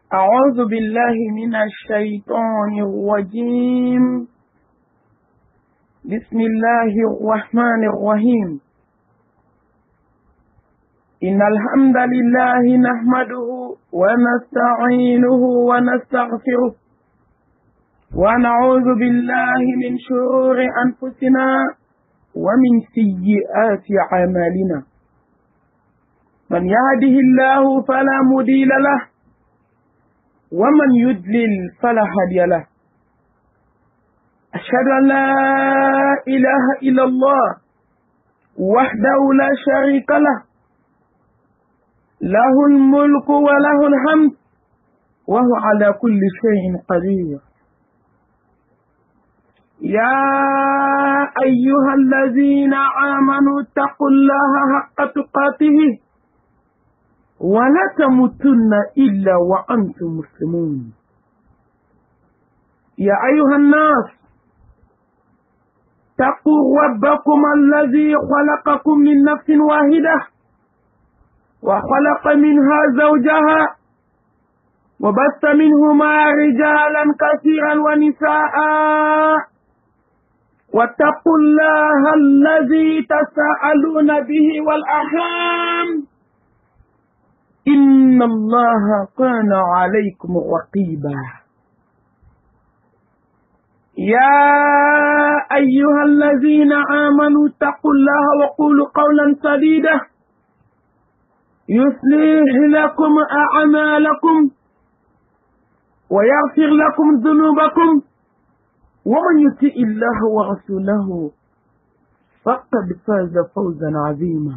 أعوذ بالله من الشيطان الرجيم. بسم الله الرحمن الرحيم. إن الحمد لله نحمده ونستعينه ونستغفره ونعوذ بالله من شرور أنفسنا ومن سيئات أعمالنا. من يهده الله فلا مضل له ومن يضلل فلا هادي له. أشهد أن لا إله إلا الله وحده لا شريك له، له الملك وله الحمد وهو على كل شيء قدير. يا أيها الذين آمنوا اتقوا الله حق تقاته ولا تموتن إلا وأنتم مسلمون. يا أيها الناس اتقوا ربكم الذي خلقكم من نفس واحدة وخلق منها زوجها وبث منهما رجالا كثيرا ونساء، واتقوا الله الذي تساءلون به والأرحام إن الله كان عليكم رقيبا. يا أيها الذين آمنوا اتقوا الله وقولوا قولا سديدا يصلح لكم أعمالكم ويغفر لكم ذنوبكم، ومن يطع الله ورسوله فقد فاز فوزا عظيما.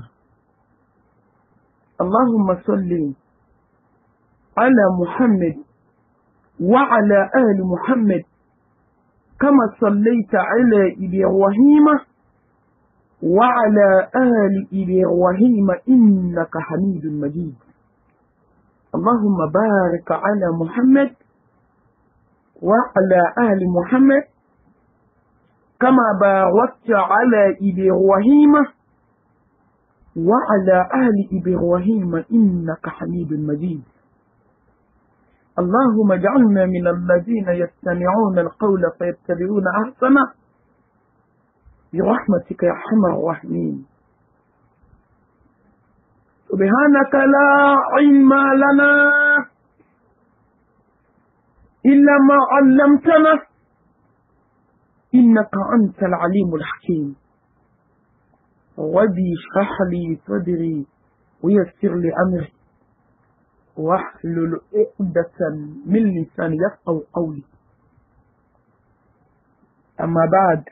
اللهم صل على محمد وعلى آل محمد كما صليت على إبراهيم وعلى آل إبراهيم إنك حميد مجيد. اللهم بارك على محمد وعلى آل محمد كما باركت على إبراهيم وعلى آل إبراهيم إنك حميد مجيد. اللهم اجعلنا من الذين يستمعون القول فيتبعون أحسنه برحمتك يا أرحم الراحمين. سبحانك لا علم لنا إلا ما علمتنا إنك أنت العليم الحكيم. ربي اشرح لي صدري ويسر لي أمري واحلل عقدة من لساني يفقهوا قولي. أما بعد،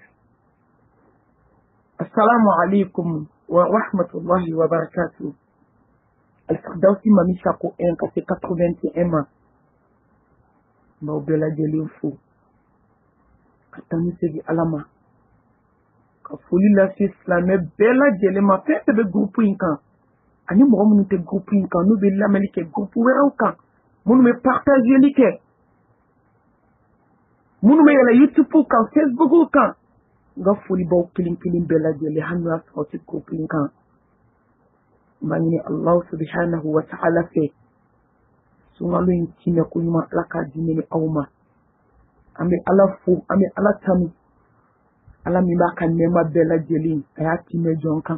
السلام عليكم ورحمة الله وبركاته. الفردوس Mamy Sacko en café 81 Maubela Jelinfo Katani Segi Alama Kafuli la fi islamé bela jelema fete be groupe inkan ani mo mun te groupe inkan no be la melike groupe weraw kan mun me partager like mun me yala YouTube kan Facebook kan ga fuli baw kilin bela jeli hanu asoti groupe inkan mani Allah subhanahu wa ta'ala fe sungalu inkine kunyuma laka dinini awma ame alafu ame alatami ala mi baka nema bela jeli ayati me jonkan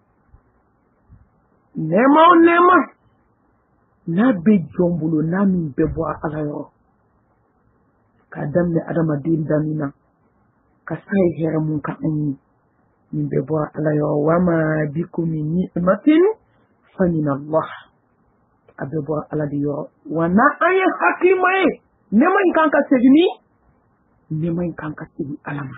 nema na be jombulo na mi bebo ala yo kadam ne adama din damina ka sai hera mun ka anni min bebo ala yo wama bikum min ni'matin fa min Allah abebo ala di yo wana aye hakimae nema inkanka segini nema inkanka segi alama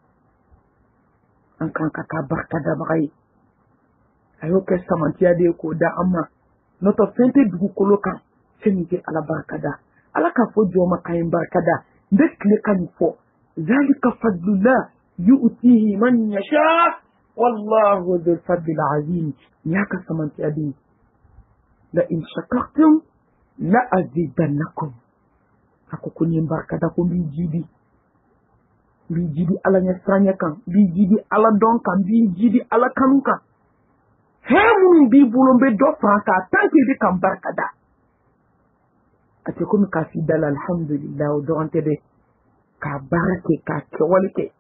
an kan ka barka da bagai ayo ke samantiya de ko da amma noto fente dugu kolokan senike ala barka da ala ka fo joma kayin barka da dekle kan fo zalika fadlullah yu'tihi man yasha wallahu dhul fadlil azim. Ya ka samantiya de la in shakartum la azidannakum ako kunyin barka da ko bi jibi ala nyasanya kan bi jibi ala don kan bi jibi ala kanu kan hemun bi bulombe do franka tanke di kan barkada c'est comme ka fidèle alhamdulillah o durant de ka barake ka kewalike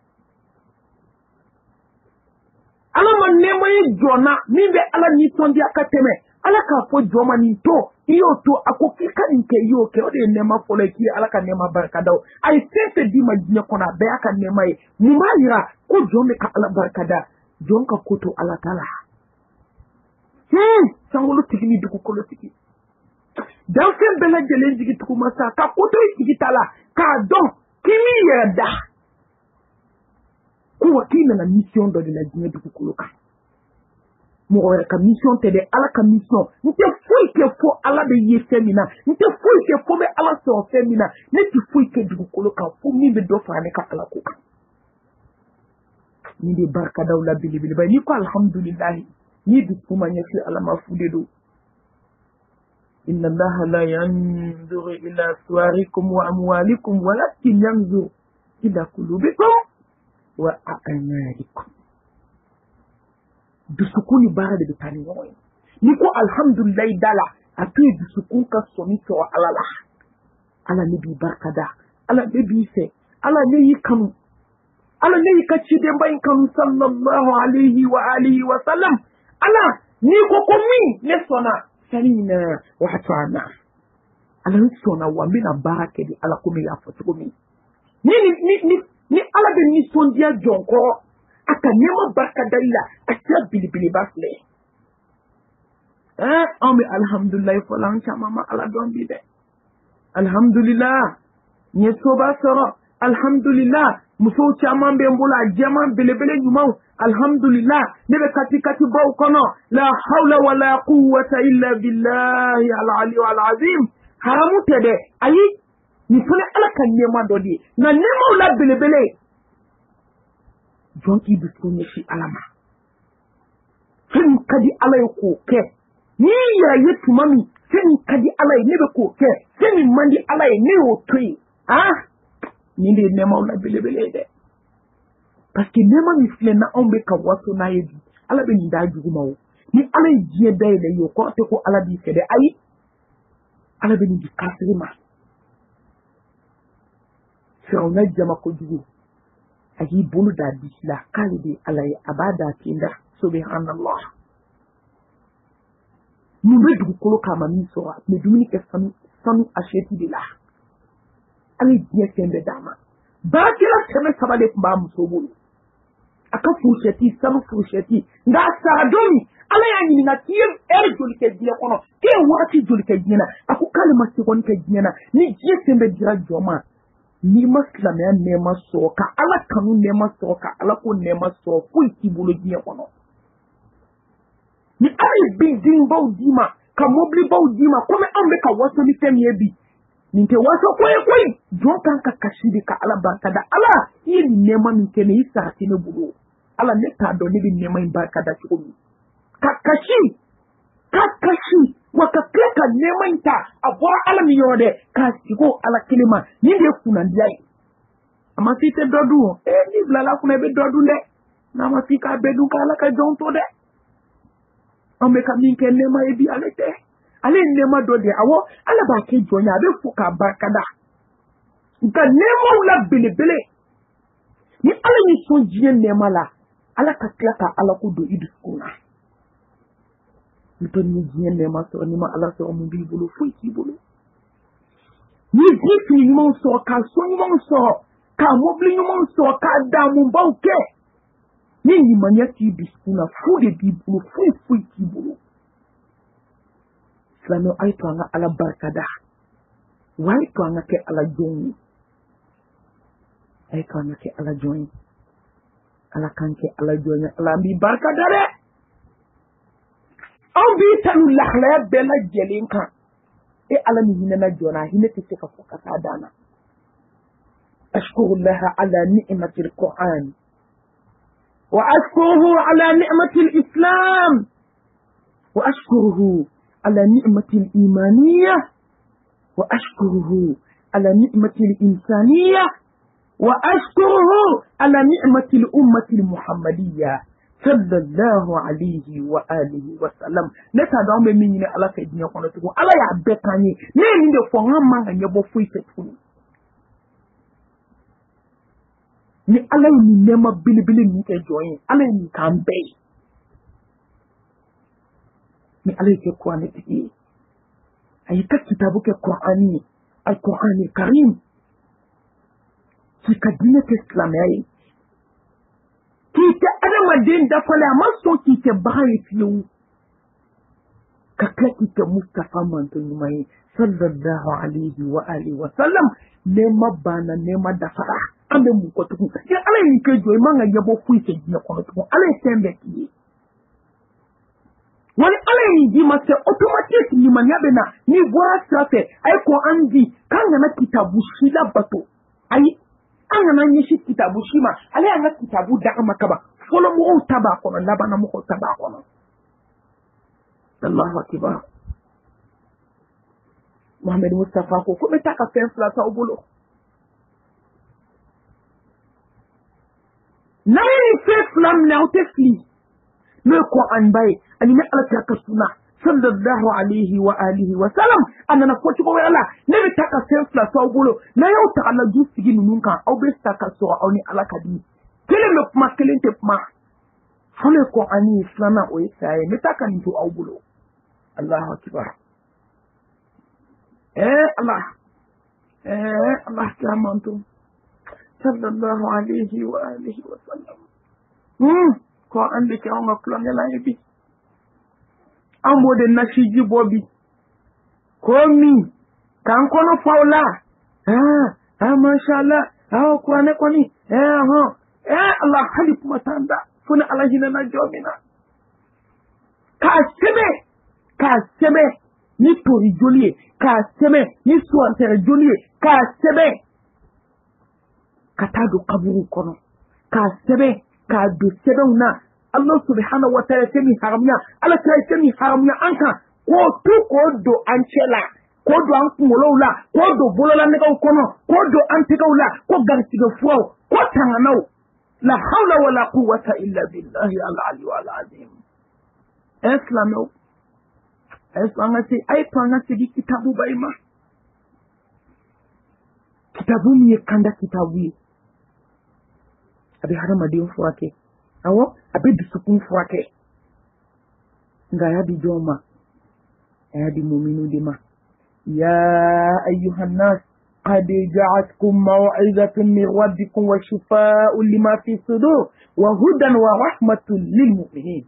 ala man nema ye jona min be ala ni tondi akateme ala ka fo joma ni to iyo to akoki kan ke yo ke o de nema fole ki ala ka nema barka daw ay sese di ma dinya kona be aka nema e mumayira ko jome ka ala barka da jonka koto ala tala sangolo tikini duku kolo tiki dansen bela jelen jigi tuku masa ka koto tiki tala ka don kimi yeda kuwa kina na mission do de la dinya duku kolo ka mo ka mission te de ala ka mission nte foi ke fo ala de ye femina nte foi ke fo be ala so femina ne ti foi ke duku kolo ka fo mi be do fa ne ka ala ko ka ni de barka dawla bilibili ba ni ko alhamdulillah ni di kuma nyasi ala mafude do inna allaha la yanzuru ila suwarikum wa amwalikum walakin yanzuru ila qulubikum wa a'malikum dusukuni bara de bitani yoy ni ko alhamdulillah dala api dusukun ka somi to alala ala ni bi barkada ala be bi se ala ne yi kanu ala ne yi kaci de bayin kanu sallallahu alaihi wa alihi wa sallam ala ni ko komi ne sona salina wa hatana ala ni sona wa mina barake di ala komi ya foto mi ni ala de ni sondia jonko aka nema barka dalla aka bilibili basle ame alhamdulillah folan chama ma ala don bi de alhamdulillah ni soba soro alhamdulillah muso chama be mbula jaman belebele nyuma alhamdulillah nebe katikati baw kono la hawla wala quwwata illa billahi al-ali al-azim haramu tede ayi ni fule ala kan nema dodi na nema la belebele jonki bisonye shi alama sen kadi ala ko ke ni ya yetu mami sen kadi ala nebe ko ke sen mandi ala ne o toyi ni de nema la belebele de parce que nema mi fle na ombe ka waso na yebi ala be ni da juguma wo ni ala jie dai le yo ko te ko ala bi fede ayi ala be ni di kasrima na jama ko jugu ayi bulu da bisla kalide ala ya abada tinda subhanallah mu be du ko kama mi so me dumini ke sanu asheti de la ala jie sembe dama ba kila seme sabale ba musobulu aka fusheti sanu fusheti nga saradoni ala ya nyini na tie joli ke dia kono ke wati joli ke dina aku kale masikon ke dina ni jie sembe dira joma ni maslame nema so ka ala kanu nema so ka ala ko nema so fu ikibulu dia kono ni ai binding baudima ka mobli baudima kome ambe ka waso ni femi ebi ninte waso koyi jonkan ka kashidi ka ala barka da ala yi nema min kene isa tine bulu ala ne ta do ni bi nema in barka da chumi kakashi wakapeka nema inta abora ala mi yode ka sigo ala kilima ni de kuna ndiai ama site dodu ni blala kuna be dodu nde na ma fika bedu ka ala ka jonto de ambe ka min ke nema ebi alete ale nema do de awo ala ba ke jonya be fuka barkada nka nema ula belebele ni ala ni so jien nema la ala ka klaka ala ko do idu kuna ni jien nema so ni ma ala so mu bi bulu fu ki bulu ni jitu ni mo so ka so ni mo so ka mo bli ni mo so ka da mu ba uke ni manya ti bi kuna fu de bi bulu fu ki bulu Slano ay to nga ala barkada wai to nga ke ala joni ay to nga ke ala joni ala kanke ala joni ala bi barkada re on bi tanu lakhla bela jelinka e ala mi hinana jona hinete se ka fokata dana ashkuru Allah ala ni'matil Qur'an wa ashkuruhu ala ni'matil Islam wa ashkuruhu على نعمة الإيمانية وأشكره على نعمة الإنسانية وأشكره على نعمة الأمة المحمدية sallallahu alayhi wa alihi wa sallam ne ta da me minyi ala ka dinya kono to ala ya bekanye ne ni de fo ngama nga nyebo fu itefu ni ala ni nema bilibili ni ke join ala ni kan be ni ala ke ko ani ti ay ta kitabu ke qur'ani al-qur'ani karim ki ka dinya ke islam yayi ki ta adama din da fala maso ki ke bayi fiyu ka ki ke mustafa man to mai sallallahu alaihi wa alihi wa sallam ne mabana ne madafara ambe mu ko tuku ya ala ni ke joy manga yabo fu se dinya ko tuku ala sembe ki wani ala ni di ma se automatic ni man yabe na ni voa strate ay ko andi kanga na kitabu shila bato ay anga na nyishi kitabu shima ale anga kitabu da amakaba folo mu taba ko na bana mu ko taba ko na Allahu akbar Muhammad Mustafa ko betaka fenfla ta obulo nani fenfla na utefli me ko anbay ani me ala ka suna sallallahu alaihi wa alihi wa sallam anana ko ci ko wala ne betaka fenfla ta obulo na yau ta ala jusigi nunka au betaka so oni ala kadi kele me kuma kele te kuma fole ko ani islama o isaye metaka ni to obulo Allahu akbar Allah salamantum sallallahu alaihi wa alihi wa sallam ko ande ke on klon la ebi amode na shiji bobi ko mi kan kono faula masha Allah ko ane koni Allah hali kuma tanda funa alahina na jomina ka sebe ni tori jolie ka sebe ni suantere jolie ka sebe katado kaburu kono ka sebe ka do sebe una Allah subhanahu wa ta'ala semi haramnya ala ta semi haramnya anka ko tu ko do anchela ko do an kumolola ko do bolola ne kono ko do antikaula ko gartiga fuwa ko tanganau la hawla wala quwwata illa billahi al-ali wal azim islamu Eswangasi ay twangasi di kitabu baima kitabu mi kanda kitabu abi harama di fuake awo abi disukun fuake ngaya di joma ya di mu'minu dima ya ayyuhan nas qad ja'atkum maw'izatun min rabbikum wa shifaa'un lima fi sudur wa hudan wa rahmatun lil mu'minin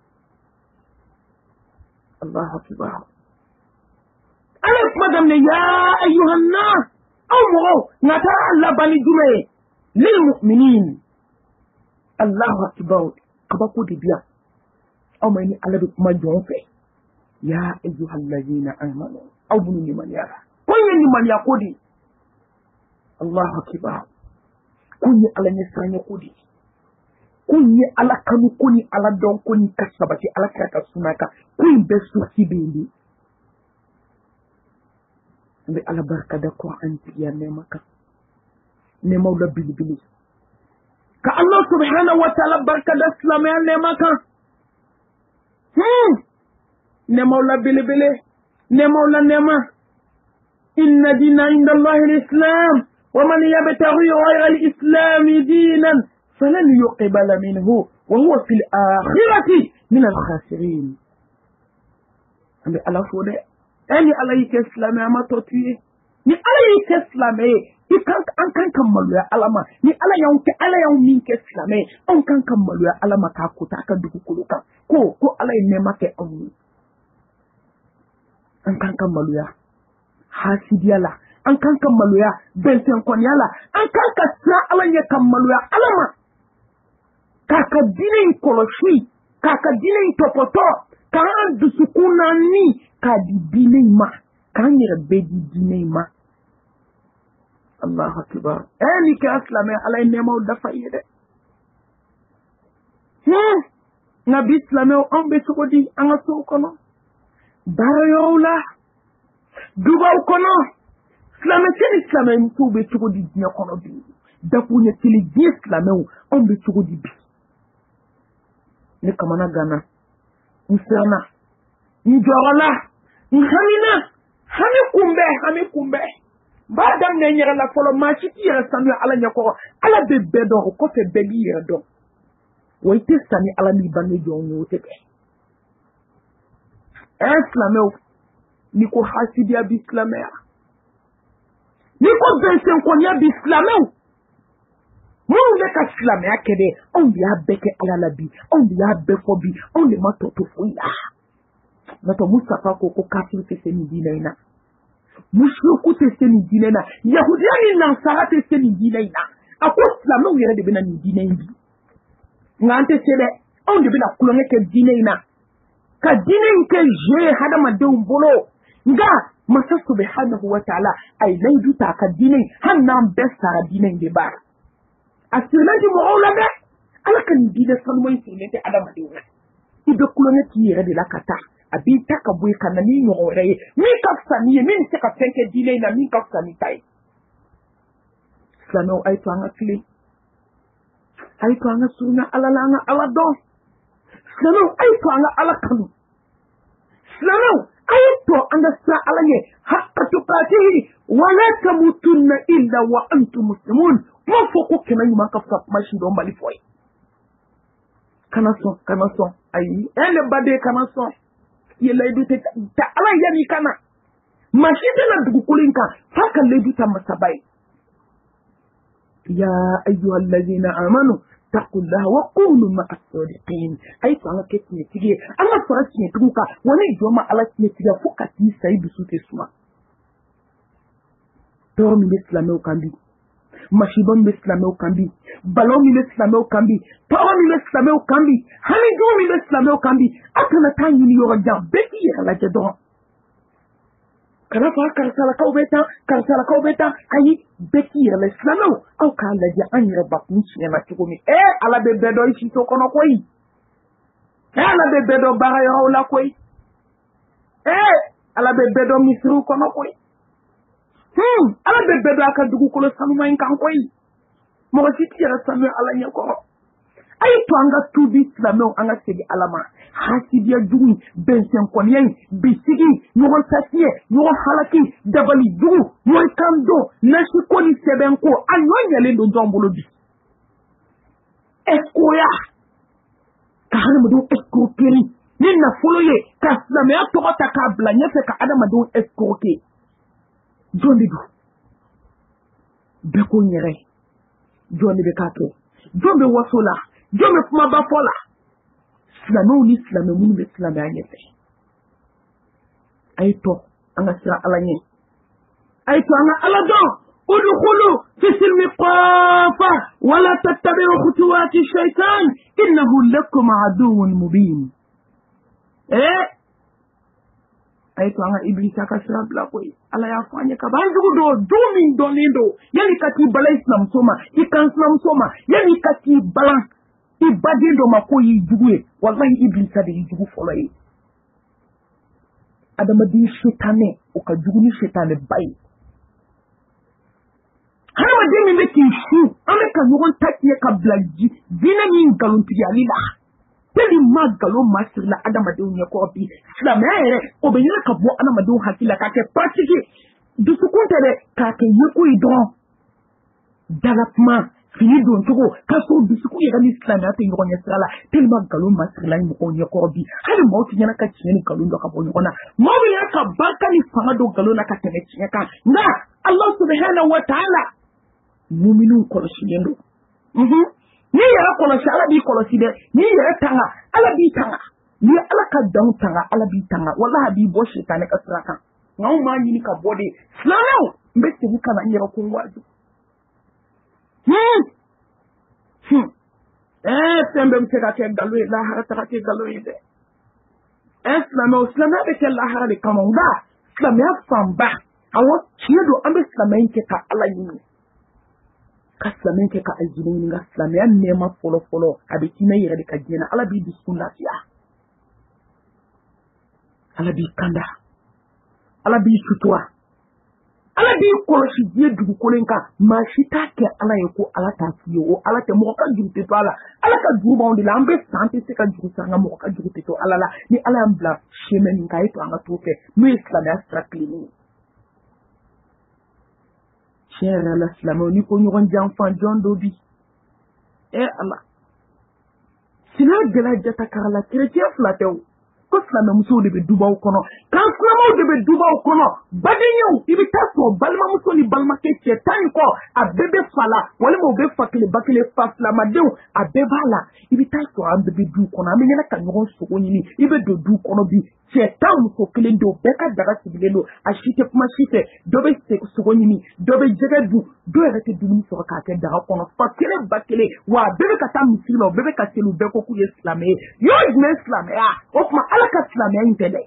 الله أكبر ألف مدام يا أيها الناس أمروا نتعلى بني جمعي للمؤمنين الله أكبر قبقوا دي بيا أو ما يني على بكما جونفي يا أيها الذين آمنوا أو بني لمن يرى كوني لمن يقودي الله أكبر كوني على نسان يقودي kunyi ala kanu kuni ala don kuni kasabati ala kaka sunaka kun besu kibindi mbe ala barka da Qur'an ya nema ka nema da bilibili ka Allah subhanahu wa ta'ala barka da Islam ya nema ka nema la bilibili nema inna dina inda Allah al-Islam wa man yabtaghi ghayra al-Islam dinan فلن يقبل منه وهو في الآخرة من الخاسرين أمي الله فوده أني الله يكسلم ما تطويه ni Allah يكسلم يكان أنكان كملوا يا ألما ni Allah يوم مين كسلم أنكان كملوا يا ألما كاكوتا كدوكولوكا كو Allah ينما كأمي أنكان كملوا يا حاسديالا أنكان كملوا يا بنتين كونيالا أنكان كسلا Allah يكملوا يا ألما kaka dinin koloshi kaka dinin topoto kan dusukuna ni ka di dinin ma kan yira be di dinin ma Allahu akbar ni ka aslame alay nemo dafa yede nabi islame on be sukodi anga so kono barola duba kono islame mtu be sukodi dinya kono bi dafu ne tili islame on be sukodi bi ne kamana gana nsana njorala nhamina hami kumbe badam ne nyera la folo ma ci yera sanu ala nyako ala be bedo ko fe begi yera do way te sani ala ni banne jonyo teke islameo ni ko hasidia bi islamea ni ko bensen ko nya bi islameo mun le ka islamea kede on ya beke ala labi on ya befo bi on le matoto fuya nato mustafa ko kafir fe seni dinaina mushriku te seni dinaina yahudiya ni nasara te seni dinaina ako islameo yere de bena ni dinaina ngante sebe on de bena kulonge ke dinaina ka dinain ke je hada madun bolo nga masa subhanahu wa ta'ala ay laidu ta ka dinain hannan besta dinain de ba asirna di mo olade ala kan dina sanwai sinete ada madun ibe kulonge ki yere de la kata abi taka boy kana ni ngore mi ka sani min se ka fenke dinain na min ka sani tai sano ay to anga fili ay to anga suna ala langa ala do sano ay to anga ala kanu sano ay to anga sa ala ye hakka tukatihi wa la tamutunna illa wa antum muslimun mo foko kenan ma ka fa ma shi do mbali foy kana so ay ele bade kana so ye laidu ta ala yani kana mashite na dugu kulinka faka laidu ta masabai ya ayyuhal ladina amanu taqullaha wa qulu ma'as sadiqin ay to ala ketni tige ala farasi tuka wani joma ala ketni tige fuka ti sai bisu te suma to mi islamo kambi mashibon islamo kambi balon mi islamo kambi tawa mi islamo kambi hani do mi islamo kambi akana tanyi ni yo ja beti ya la jadon kana fa karsala ka beta ayi beti ya la islamo au ka la ja an rabba kun shi na tukumi ala be bedo shi to kono koyi ala be bedo bara yo la koyi ala be bedo misru kono koyi ala be bedo aka dugu kolo sanu mai kan koyi mo ci tira sanu ala nyako ay to anga tubi islamo anga segi alama hasidiya dugu bensen konyen bisigi nyogon sasiye nyogon halaki dabali dugu moy kando nashi koni sebenko anyo nyale do jombolo bi ekoya ka hanu do eskokeri ni na foloye ka islamo ya to ta ka bla nyefe ka adama do eskoke jondi du beko nyere jondi be kake jombe wasola jombe kuma ba fola islamo ni islamo mun be islamo anyete ayto anga sira alanye ayto anga alado udkhulu fi silmi qafa wala tattabi'u khutuwati shaytan innahu lakum aduwwun mubin ayto anga iblisa ka sira bla koy ala ya fanye ka banjugo do dumin donindo yani kati bala islam soma ikan islam soma yani kati bala ibadindo makoyi juguye wallahi iblisa de jugu folay adama di shetane o ka jugu ni shetane bay hama de mi meti shu ame ka nugon takiye ka blaji dina min galon tiyalila teli magalo masirla adama de unye ko bi islamere o be yina ka bo adama de hakila ka ke pratique dusukunte de ka ke yiku idon dalapma fini don tugo kaso bisuku ya gani islam ya tin yonya sala telma galon masirla ni ko nye ko bi hali mauti nyana ka chini galon do ka bo nyona mawi ya ka baka ni fama do galon na ka tene chiaka na Allah subhanahu wa ta'ala mu'minun ko shiyendo ni ya ko la shala bi ko side ni ya tanga ala bi tanga ni ala ka dan tanga ala bi tanga wallahi bi bo shaytan ka sraka ngaw ma ni ka bode islamu mbete hukana nyira ko waju sembe mtega ke galwe la harata ke galwe de islamo be ke la harale kamonga islamo ya famba awo chiedo ambe islamo ke ka ala yini ka islamo ke ka aljini nga islamo ya nema folo abiti me yere ka jena ala bi bismillah ya ala bi kanda ala bi sutura ala di kolosi die dugukolo kan maa si t'a kɛ ala ye ko ala t'a f'i ye o ala tɛ mɔgɔ ka juru tɛ to a la ala ka juru b'anw de la an bɛ san tɛ se ka juru san ka mɔgɔ ka juru tɛ to ala la ni ala y'an bila chemin min kan a ye to an ka t'o fɛ n'o ye silamɛya sira tilennen ye tiɲɛ yɛrɛ la silamɛw ni ko ɲɔgɔn janfan jɔn dɔ bi ala sina gɛlɛya jata kara la chrétien fila tɛ o ko silamɛmusow de bɛ dubaw kɔnɔ kan silamɛw de bɛ dubaw kɔnɔ badenyaw i bɛ taa sɔrɔ balimamuso ni balimakɛ cɛ tan in kɔ a bɛɛ bɛ fa la walima u bɛ fa kelen ba kelen fa filamadenw a bɛɛ b'a la i bɛ taa sɔrɔ an bɛɛ bɛ du kɔnɔ an bɛ ɲɛna ka ɲɔgɔn sogo ɲini i bɛ don du kɔnɔ bi cɛ tan muso kelen don bɛɛ ka daga sigilen don a si tɛ kuma si fɛ dɔ bɛ sogo ɲini dɔ bɛ jɛgɛ dun dɔw yɛrɛ tɛ dumuni sɔrɔ k'a kɛ daga kɔnɔ fa kelen ba kelen wa a bɛɛ bɛ ka taa misiri la o bɛɛ bɛ ka seli u bɛɛ ko k'u ye silamɛ ye yɔrɔ jumɛn silamɛya o tuma ala ka silamɛya in tɛ dɛ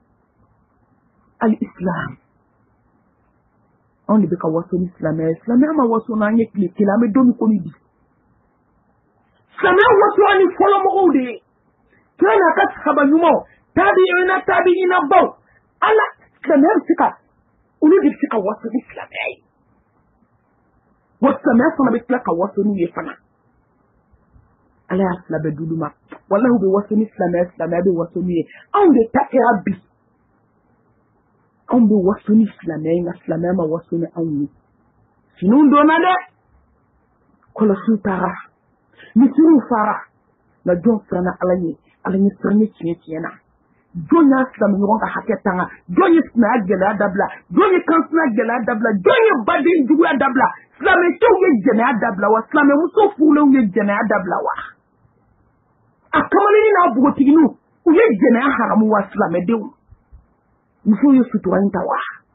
al-islam anw de bɛ ka waso ni silamɛya ye silamɛya ma waso n'an ye tile kelen an bɛ don min komi bi silamɛya waso ni fɔlɔmɔgɔw de ye kira n'a ka sahaba ɲumanw tabi'ina baw ala silamɛya bɛ se ka olu de bɛ se ka waso ni silamɛya ye wa silamɛya fana bɛ tila ka waso n'u ye fana ala y'a fila bɛɛ d'olu ma walahi u bɛ waso ni silamɛya silamɛya bɛ waso n'u ye anw de ta kɛra bi anw bɛ waso ni silamɛya ye nka silamɛya ma waso ni anw ye finiw donna dɛ kɔlɔsiw taara misiriw fara nka jɔn siranna ala ɲɛ siran ye tiɲɛ na jɔn y'a silamɛ ɲɔgɔn ka hakɛ tanga jɔn ye sinaya gɛlɛya dabila jɔn ye kansina gɛlɛya dabila jɔn ye baden juguya dabila silamɛcɛw ye jɛnɛya dabila wa silamɛmuso furulenw ye jɛnɛya dabila wa a kamalenni n'a npogotigininw u ye jɛnɛya haramu wa silamɛdenw musow ye sutura in ta wa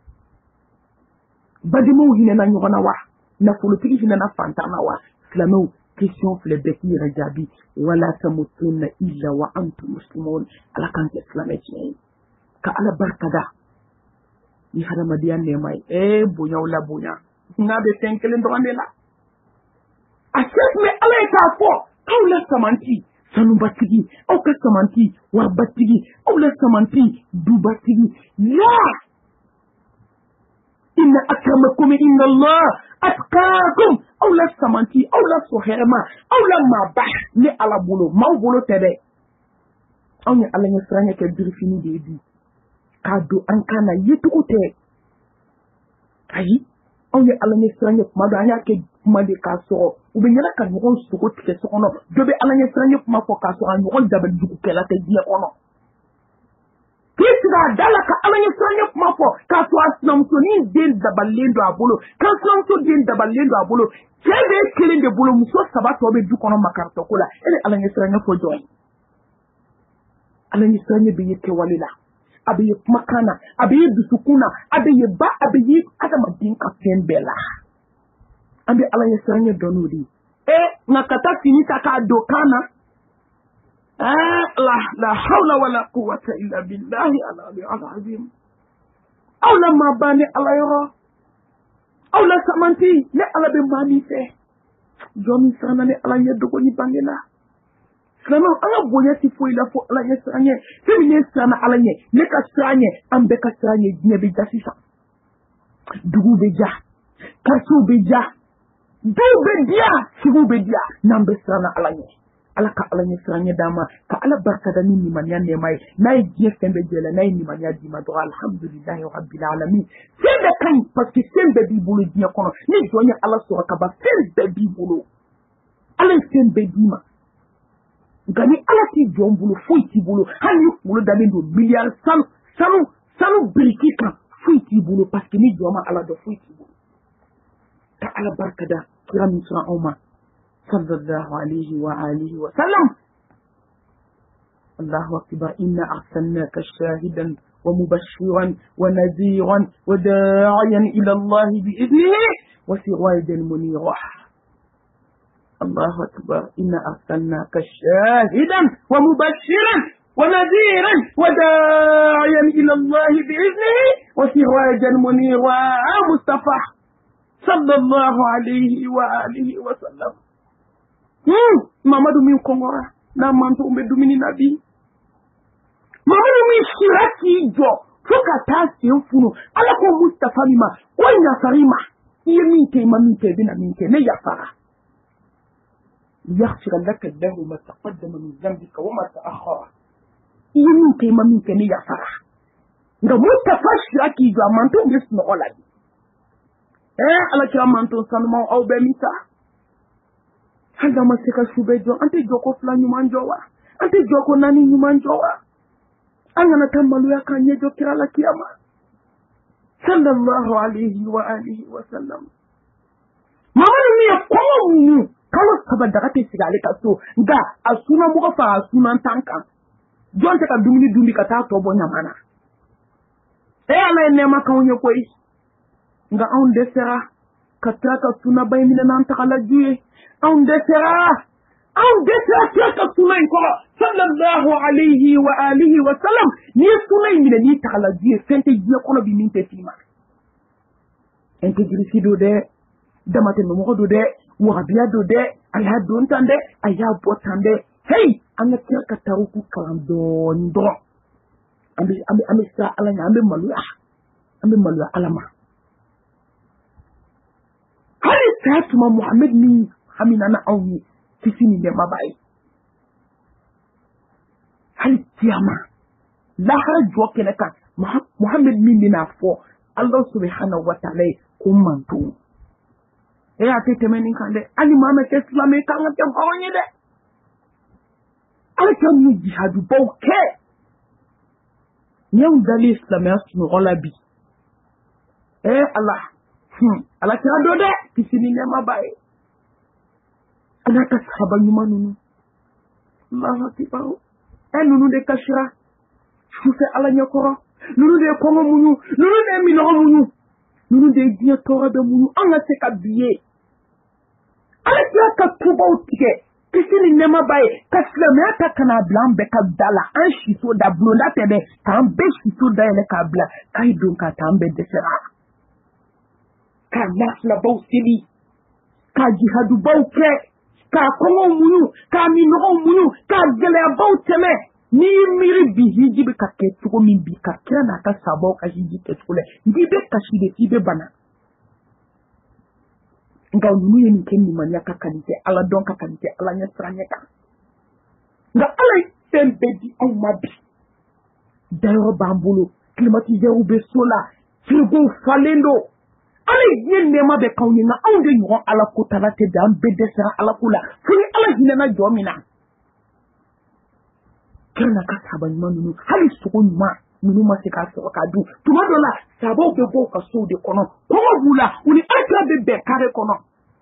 badenmaw hinɛna ɲɔgɔn na wa nafolotigi hinɛna fantan na wa silamɛw question filɛ bɛɛ k'i yɛrɛ jaabi wala tamutunna illa wa antum muslimun ala k'an kɛ silamɛ tiɲɛ ye ka ala barikada ni hadamadenya nɛɛma ye bonyaw la bonya n'a bɛ fɛn kelen dɔrɔn de la a se tun bɛ ala ye k'a fɔ aw la samanti sanubatigi aw ka samanti waribatigi aw la samanti dubatigi la inna akramakum inna Allah atqakum aw la samanti aw la sohɛrɛma aw la maaba ne ala bolo maaw bolo tɛ dɛ anw ye ala ɲɛsiranya kɛ birifini de ye bi k'a don an kan na yecogo tɛ ayi anw ye ala ɲɛsiranya kuma dɔ an y'a kɛ kuma de k'a sɔrɔ u bɛ ɲɛna ka ɲɔgɔn sogo tigɛ so kɔnɔ dɔ bɛ ala ɲɛsiranya kuma fɔ k'a sɔrɔ a ɲɔgɔn dabalijugukɛla tɛ diɲɛ kɔnɔ k'i sigi a da la ka ala ɲɛsiranya kuma fɔ k'a sɔrɔ a sinamusonin den dabalilen don a bolo k'a sinamuso den dabalilen don a bolo cɛ bɛ kelen de bolo muso saba tɔ bɛ du kɔnɔ makaritɔko la e ni ala ɲɛsiranya fɔ jɔn ye ala ɲɛsiranya bɛ ye kɛwale la a bɛ ye kumakan na a bɛ ye dusukun na a bɛ ye ba a bɛ ye adamaden ka fɛn bɛɛ la an bɛ ala ɲɛsiranya dɔn n'o de ye nka ka taa fini ta k'a don kan na la hawla wala quwwata illa billahi al-azim aw la maa ba ni ala yɔrɔ aw la samanti ne ala bɛ maa min fɛ jɔn min siranna ni ala ɲɛ dogo ni bange la silamɛw an ka bonya ti foyi la fo ala ɲɛ siran ɲɛ fɛn min ye siranna ala ɲɛ ne ka siran ɲɛ an bɛɛ ka siran ɲɛ diɲɛ bɛ ja sisan duguw bɛ ja kasiw bɛ ja dɔw bɛ diya sigiw bɛ diya n'an bɛ siranna ala ɲɛ ala ka ala ɲɛ siran ɲɛ d'an ma ka ala barikada ni nimaniya nɛɛma ye n'a ye diɲɛ fɛn bɛɛ jɛ la n'a ye nimaniya d'i ma dɔrɔn alhamdulilahi rabbil alamin fɛn bɛɛ ka ɲi parce que fɛn bɛɛ b'i bolo diɲɛ kɔnɔ ni jɔn ye ala sɔrɔ ka ban fɛn bɛɛ b'i bolo ala ye fɛn bɛɛ d'i ma nka ni ala t'i jɔn bolo foyi t'i bolo hali ni kunkolo dalen don miliyari sanu biriki kan foyi t'i bolo parce que ni jɔn ma ala dɔn foyi t'i bolo ka ala barikada kira min sɔrɔ anw ma sallallahu alayhi wa alihi wa sallam Allahu akbar inna arsalnaka shahidan wa mubashiran wa nadhiran wa da'iyan ila Allah bi idnihi wa sirajan munira Allahu akbar inna arsalnaka shahidan wa mubashiran wa nadhiran wa da'iyan ila Allah bi idnihi wa sirajan munira Mustafa sallallahu alayhi wa alihi wa sallam Mamadu min kongora na manto umbe dumini nabi Mamadu min shira k'i jɔ fuka ta sin funu ala ko mustafa mi ma ko nya farima yemi ke mami ke bina min ke ne ya fara yaghfir laka lahu ma taqaddama min dhanbika wa ma ta'akhkhara yemi ke mami ke ne ya fara nga mustafa shiraki jo amanto bis no oladi ala kira manto sanuma au be mita hanga masika shube jo ante joko fla nyuma njowa ante joko nani nyuma njowa angana tamalu ya kanye jo kira la kiyama sallallahu alayhi wa alihi wa sallam mama ni ko kalo sabadaga te sigale kaso nga asuna mo fa asuna tanka jonte ka dumini ka ta to bo nyamana ala ne makawnya koy nga on desera katraka suna bay mina nan takala juye on desera ka suna ko sallallahu alayhi wa alihi wa sallam ni suna mina ni takala juye fente juye kono bi min te fima integrity do de damate no mo do de wabiya do de aya don tande aya botande hey anga tirka taruku kalam don do ambi sa alanya ambi malu alama hali satuma Muhammad ni hamina na awni tisini de mabai hali tiyama la harjo kenaka Muhammad min na fo Allah subhanahu wa ta'ala kumantu ate temeni kande ali Muhammad islami kanga tem awni de ala kam ni jihadu bawke nyam dali islami asnu olabi Allah ala kira do de kisini ne mabai ana ka sahaba nyuma nunu Allah tibaru nunu de kashira shufe ala nyakoro nunu de kongo munyu nunu de mino munyu nunu de dia tora de munyu anga se ka biye ala kira ka tuba utike kisini ne mabai kasla me ata kana blambe ka dala an shito da blonda tebe kan be shito da ele ka bla kai don ka tambe de sera ka nasla bau sili ka jihadu bau ke ka kongo munyu ka mino munyu ka gele bau teme ni miri bi hiji be ka ke tuko min bi ka kira na ka sabo ka hiji ke tukule ndi be ka shide ibe bana nga nunu yeni kenni man ya ka kanite ala don ka kanite ala nya stranya ka nga ala sembe di au mabi dayo bambulo climatiseur be sola frigo falendo ala yen ne ma be kawni na awde nyon ala ko talate dam be desera ala kula funi ala hinena jomina kerna ka saban manunu hali suko nyuma nunu ma se ka so ka du tuma dola sabo be bo ka so de kono ko bula uni atra be kare kono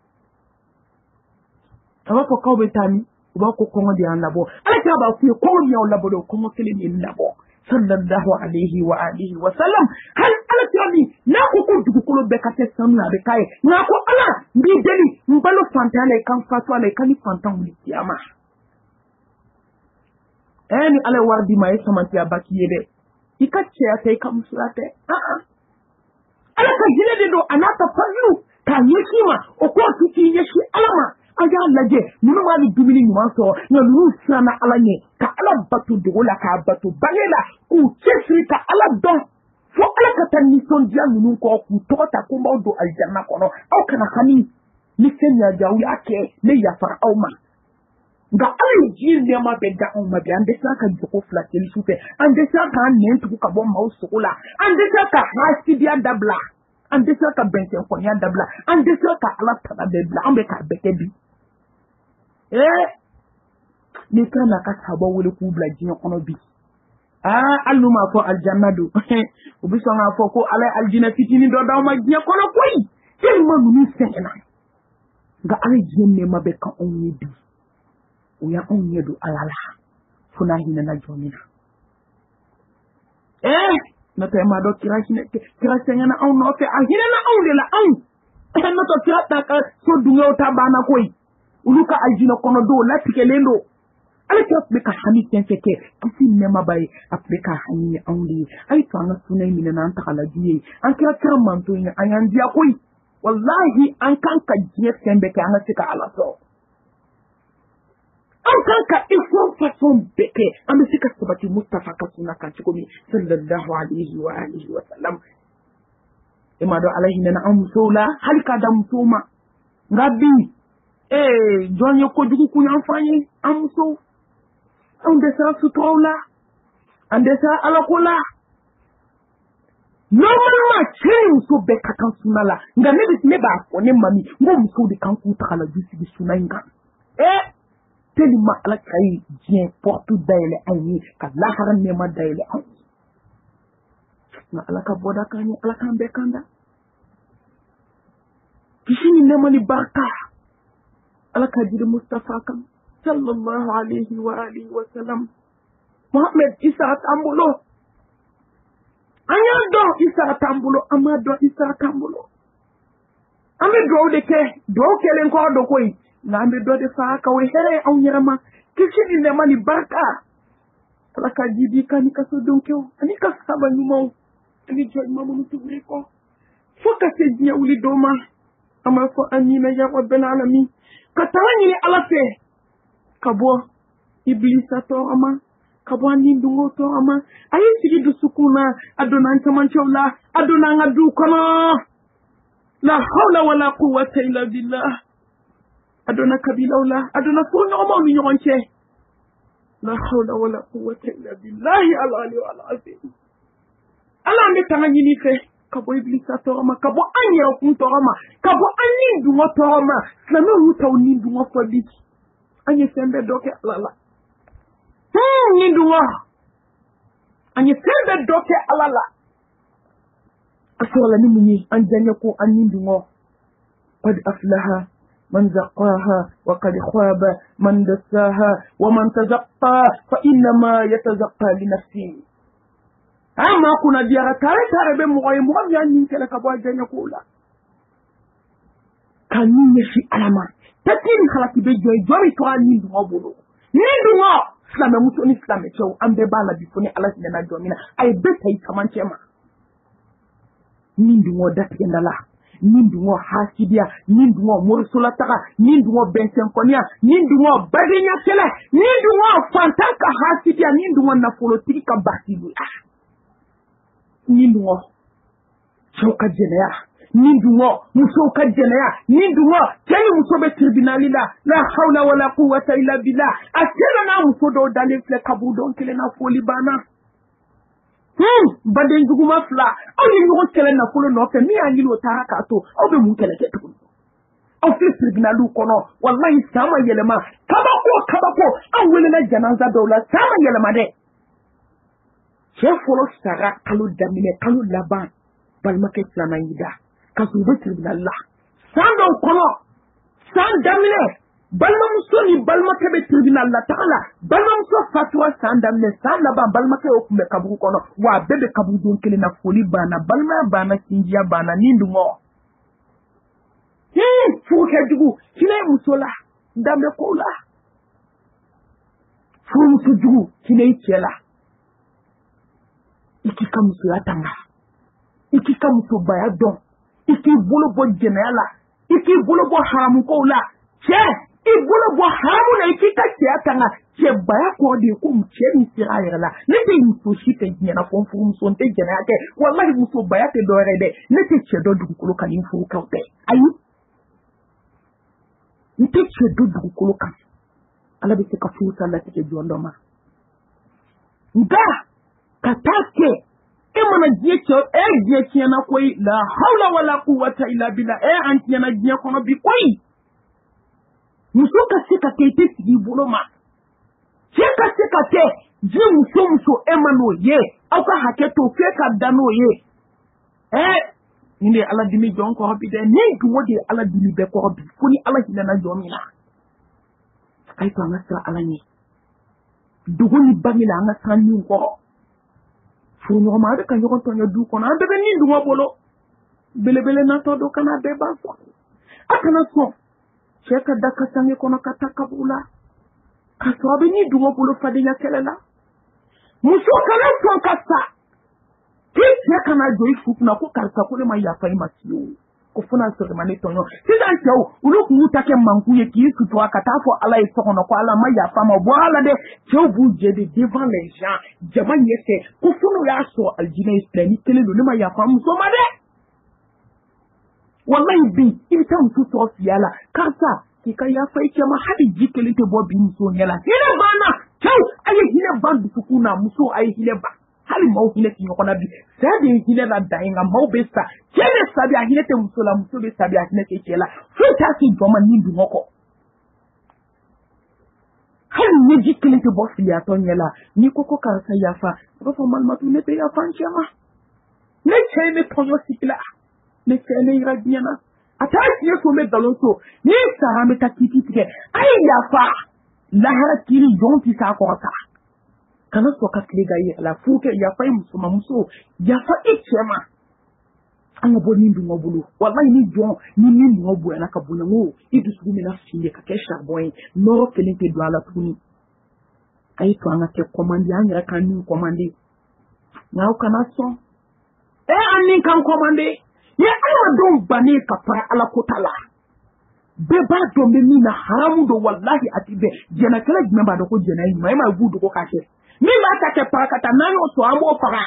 tawa ko ko be tani ba ko ko ngodi an labo ala ta ba ku ko mi on labo do ko mo kele ni labo sallallahu alayhi wa alihi wa sallam hal ala tani na ko ko dugu ko be ka te sanu na be kai na ko ala bi deli mbalo fantale kan fatwa le kan fantan mu kiyama ni ala wardi mai samanti abaki yede ikache ate kamsulate ala ka jile de do anata fazu ka yeshima o ko tuti yeshi alama aga laje nunu ma ni dumini nyuma so na nunu sana ala nye ka ala batu dola ka batu bagela ku chesri ka ala don fo ala ka tan ni son dia nunu ko ku to ta ko do aljanna kono au kana kani ni senya jawi ake ne ya fara au ma nga ala jir ne ma be da on ma be ande sa ka joko flatel sufe ande sa ka ne tu ka bo ma usukula ande sa ka hasi dia dabla ande sa ka bente ko ya dabla ande sa ka ala tada dabla ambe ka beke bi ni kana ka sabo wole ku bla jinya kono bi alluma ko aljanna do ubi so nga fo ko ala aljina fitini do daw ma jinya kono koy tel ma nu sena nga ala jinne ma be ka on ni bi o ya on yedo alala funa hina na jomina no te ma do kira senya na on no fe ahina na on de la on no to kira ta ka so dunga o tabana koy uluka aljina kono do latike lendo ala ta be ka hani tenfeke kisi nema bay afrika hani only ay to anga sunay mina nan ta kala diye an kira kira manto ni ayan dia koy wallahi an kan ka jiye sembe ka anga sika ala so an kan ka ifon façon beke an bɛ se ka sabati Mustafa ka sunna kan cogo min sallallahu alaihi wa alihi wa sallam ima do ala hinɛ an musow la hali ka da musow ma nka bi jɔn ye kojugu kun y'an fan ye an musow an dɛsɛra suturaw la an dɛsɛra alako la normalement cɛ ni muso bɛɛ ka kan sunna la nka ne b'a fɔ ne mami n ko musow de kan k'u taga la du sigi sunna in kan tellement ala ka ye diɲɛ porte dayɛlɛ an ye ka lahara nɛɛma dayɛlɛ an ye nka ala ka bɔda k'an ye ala k'an bɛɛ kan da kisi ni nɛɛma ni barika ala ka jiri Mustafa kan sallallahu alaihi wa alihi wa sallam Muhammad Isa t'an bolo an y'a dɔn Isa t'an bolo an m'a dɔn Isa t'an bolo an bɛ dugawu de kɛ dugawu kɛlen kɔ dɔ koyi nka an bɛ dɔ de fara ka o ye hɛrɛ ye anw yɛrɛ ma kisi ni nɛɛma ni barika ala ka jiidi ka ni kasodenw kɛ o ani ka saba ɲumanw ani jɔ ɲuman minnu tuguri kɔ fo ka se diɲɛ wuli dɔw ma an b'a fɔ amina ya rabbal alamin ka tanga ɲini ala fɛ ka bɔ iblisa tɔɔrɔ ma ka bɔ an ni dungo tɔɔrɔ ma a ye sigi dusukun na a donna an camancɛw la a donna an ka duw kɔnɔ la hawla wala quwwata illa billah a donna kabilaw la a donna furuɲɔgɔnmaw ni ɲɔgɔn cɛ la hawla wala quwwata illa billahi al-aliyyil azim ala an bɛ tanga ɲini fɛ ka bɔ iblisa tɔɔrɔ ma ka bɔ an yɛrɛkun tɔɔrɔ ma ka bɔ an ni dungo tɔɔrɔ ma silamɛw y'u ta u ni dungo fɔ bi an ye fɛn bɛɛ dɔ kɛ ala la ni dungo an ye fɛn bɛɛ dɔ kɛ ala la a sɔrɔla ni mun ye an diyaɲɛ ko an ni dungo qad aflaha man zaqaha wa qad khaba man dassaha wa man tazaqqa fa innama yatazaqqa li nafsihi ama kuna diara tare be mɔgɔ ye mɔgɔ min y'a ɲin kɛlɛ ka bɔ a diyaɲɛ ko la ka nin ɲɛsi ala ma tatiri halaki bɛ jɔ min tora nin dungo bolo nin dungo silamɛmuso ni silamɛcɛw an bɛɛ b'a la bi fo ni ala hinɛna jɔ min na a ye bɛɛ ta i camancɛ ma nin dungo datigɛnda la nin dungo hasidiya nin dungo morisolataga nin dungo bɛnsɛnkɔniya nin dungo badenya kɛlɛ nin dungo fantan ka hasidiya nin dungo nafolotigi ka basidiya nin dungo cɛw ka jɛnɛya nin dungo musow ka jɛnɛya nin dungo cɛ ni muso bɛ tribunali la la hawla wala quwwata illa billah a sera n'a muso dɔw dalen filɛ kaburu dɔn kelen na foli banna baden juguma fila aw ye ɲɔgɔn kɛlɛ nafolo nɔfɛ min y'a ɲini o taara k'a to aw bɛ mun kɛlɛ kɛ tuguni aw filɛ tribunaliw kɔnɔ wallahi san ma yɛlɛma kabako aw welela janaza dɔw la san ma yɛlɛma dɛ cɛ fɔlɔ sara kalo daminɛ kalo laban balimakɛ filanan y'i da ka sɔrɔ u bɛ tribunal la san dɔw kɔnɔ san daminɛ balimamuso ni balimakɛ bɛ tribunal la taga la balimamuso fatura san daminɛ san laban balimakɛ y'o kun bɛ kaburu kɔnɔ wa a bɛɛ bɛ kaburu don kelen na foli banna balimaya banna sinjiya banna nin dungɔ furukɛjugu hinɛ ye muso la danbe kow la furumuso jugu hinɛ i cɛ la i k'i ka musoya tanga i k'i ka musobaya dɔn i k'i bolo bɔ jɛnɛya la i k'i bolo bɔ haramukow la cɛ i bolo bɔ haramu la i k'i ka cɛya tanga cɛbaya kɔrɔ de ye ko cɛ min sera a yɛrɛ la ne tɛ muso si tɛ diɲɛ na fɔ n furumuso n tɛ jɛnɛya kɛ wallahi musobaya tɛ dɔ wɛrɛ dɛ ne tɛ cɛ dɔ dugukolo kan ni n furukɛw tɛ ayi n tɛ cɛ dɔ dugukolo kan ala bɛ se ka furu sa latigɛ jɔn dɔ ma nka ka taa kɛ e mana diɲɛ cɛ diɲɛ tiɲɛna koyi la hawla wala quwwata illa billah an tiɲɛna diɲɛ kɔnɔ bi koyi muso ka se ka kɛ i tɛ sigi i bolo ma cɛ ka se ka kɛ ji muso e ma n'o ye aw ka hakɛ to f'e ka da n'o ye nin de ye ala dimi jɔn kɔrɔ bi dɛ nin dungo de ye ala dimi bɛɛ kɔrɔ bi fo ni ala hinɛna jɔn min na a ye to an ka siran ala ɲɛ dogo ni bange la an ka siran nin kɔrɔ furuɲɔgɔnma a bɛ ka ɲɔgɔn tɔɲɔ du kɔnɔ an bɛɛ bɛ nin dungo bolo belebele natɔ don kana bɛɛ b'a fɔ a kana sɔn cɛ ka da ka sange kɔnɔ ka taa kaburu la ka sɔrɔ a bɛ nin dungo bolo fadenya kɛlɛ la muso kana sɔn ka sa k'i cɛ kana jɔ i fu kunna ko karisa ko ne ma yafa i ma fiyewu ko funa so mane tonyo sidan tew ulu ku take manku ye ki su to akata fo ala e so kono ko ala ma ya fama bo ala de tew bu je de devant les gens jama yete ko funu ya so aljina islami tele do ma ya fama so ma de wallahi bi ibta musu to fiyala karsa ki ka ya fai ke ma hadi jikele te bo bi muso nyala ina bana tew ayi hile bandu sukuna muso ayi hile ba hali mau hile ti nyokona bi sabe hile na dainga mau besta kene sabe hile te musola muso be sabe hile te chela futa ki goma nindu ngoko hali neji kile te bosi ya tonyela ni koko karasa yafa ko malmatu ne te yafa nchema ne chene tonyo sikila ne chene iragiana ataki ne so me dalonso ni sahame takiti tike ai yafa lahara kiri jonti sa ko ta kana so ka kliga yi la fuke ya fa muso ya fa ichema anga boni ndu ngobulu wallahi ni jon ni ngobu na ka bunya ngo idu su mi na fiye ka kesha boy no kelente do ala tuni ai to anga ke commande anga kan ni commande ngao kana so ani kan commande ya ala don bane ka para ala kotala beba do me ni na haramu do wallahi atibe jena kala jimba do ko jena yi mai ma gudu ko kake ni ba ta ke pakata nano so ambo para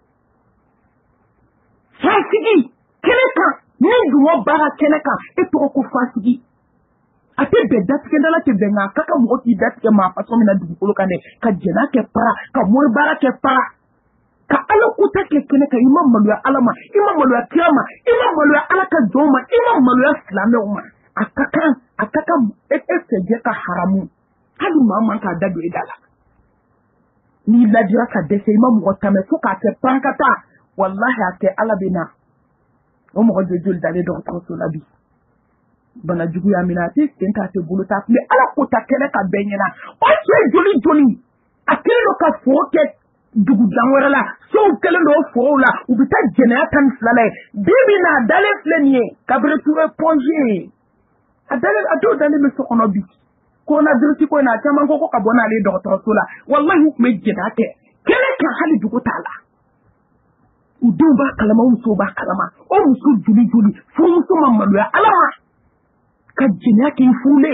fasigi keneka ni duwo bara keneka e to ko fasigi ate be datke ndala te benga kaka mo ti datke ma faso mina dubu ko kane ka jena ke para ka mo bara ke para ka ala kuta ke keneka imam malu alama imam malu kiyama imam malu alaka joma imam malu islame umma akaka je ka haramu hali mama ka dadu edala ni ladira ka dese imam wotame fo ka te pankata wallahi ate alabina o mo jojul dale do to labi bana jugu ya minati tenta te buluta me ala ko ta kele ka benyana o che joli akele lo ka fo ke dugu jangwara la so kele lo fo la ubita jena tan flale bibi na dale flenie kabre tour projet adale ado dale me so ono bi ko na dirti ko na chama ko kabona le docteur sula wallahi me jedate kele kan hali dugu tala udu ba kalama uso ba kalama o musu juli fu musu mamalu ya alama ka jinya ke fule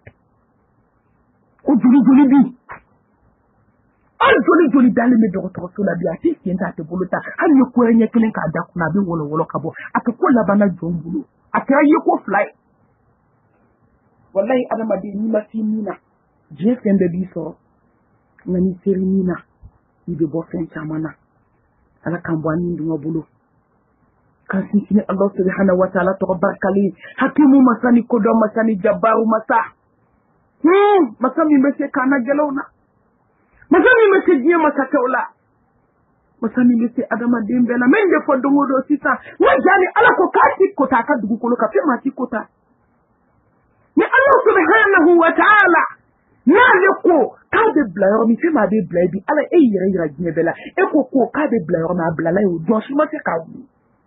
o juli bi al juli dale me docteur sula bi ati tienta te boluta an ye ko enye kelen ka da kuna bi wolo kabo akko labana jombulu akaye ko fly wallahi adama de ni masinina je fende biso ngani serimina ni be bo fen chamana ala kambwani ndungo bulu kasi ni Allah subhanahu wa ta'ala to barkali hakimu masani kodo masani jabaru masa masami mese kana gelona masami mese jiya masakaula masami mese adama de mbela mende fodo ngodo sisa wajani ala ko kasi kota ka dugu kolo ka fe mati kota ni Allah subhanahu wa ta'ala na leko ka de blayo mi fe ma de blay bi ala e yira ginebela e ko ka de blayo na blala e do shi ma se ka wu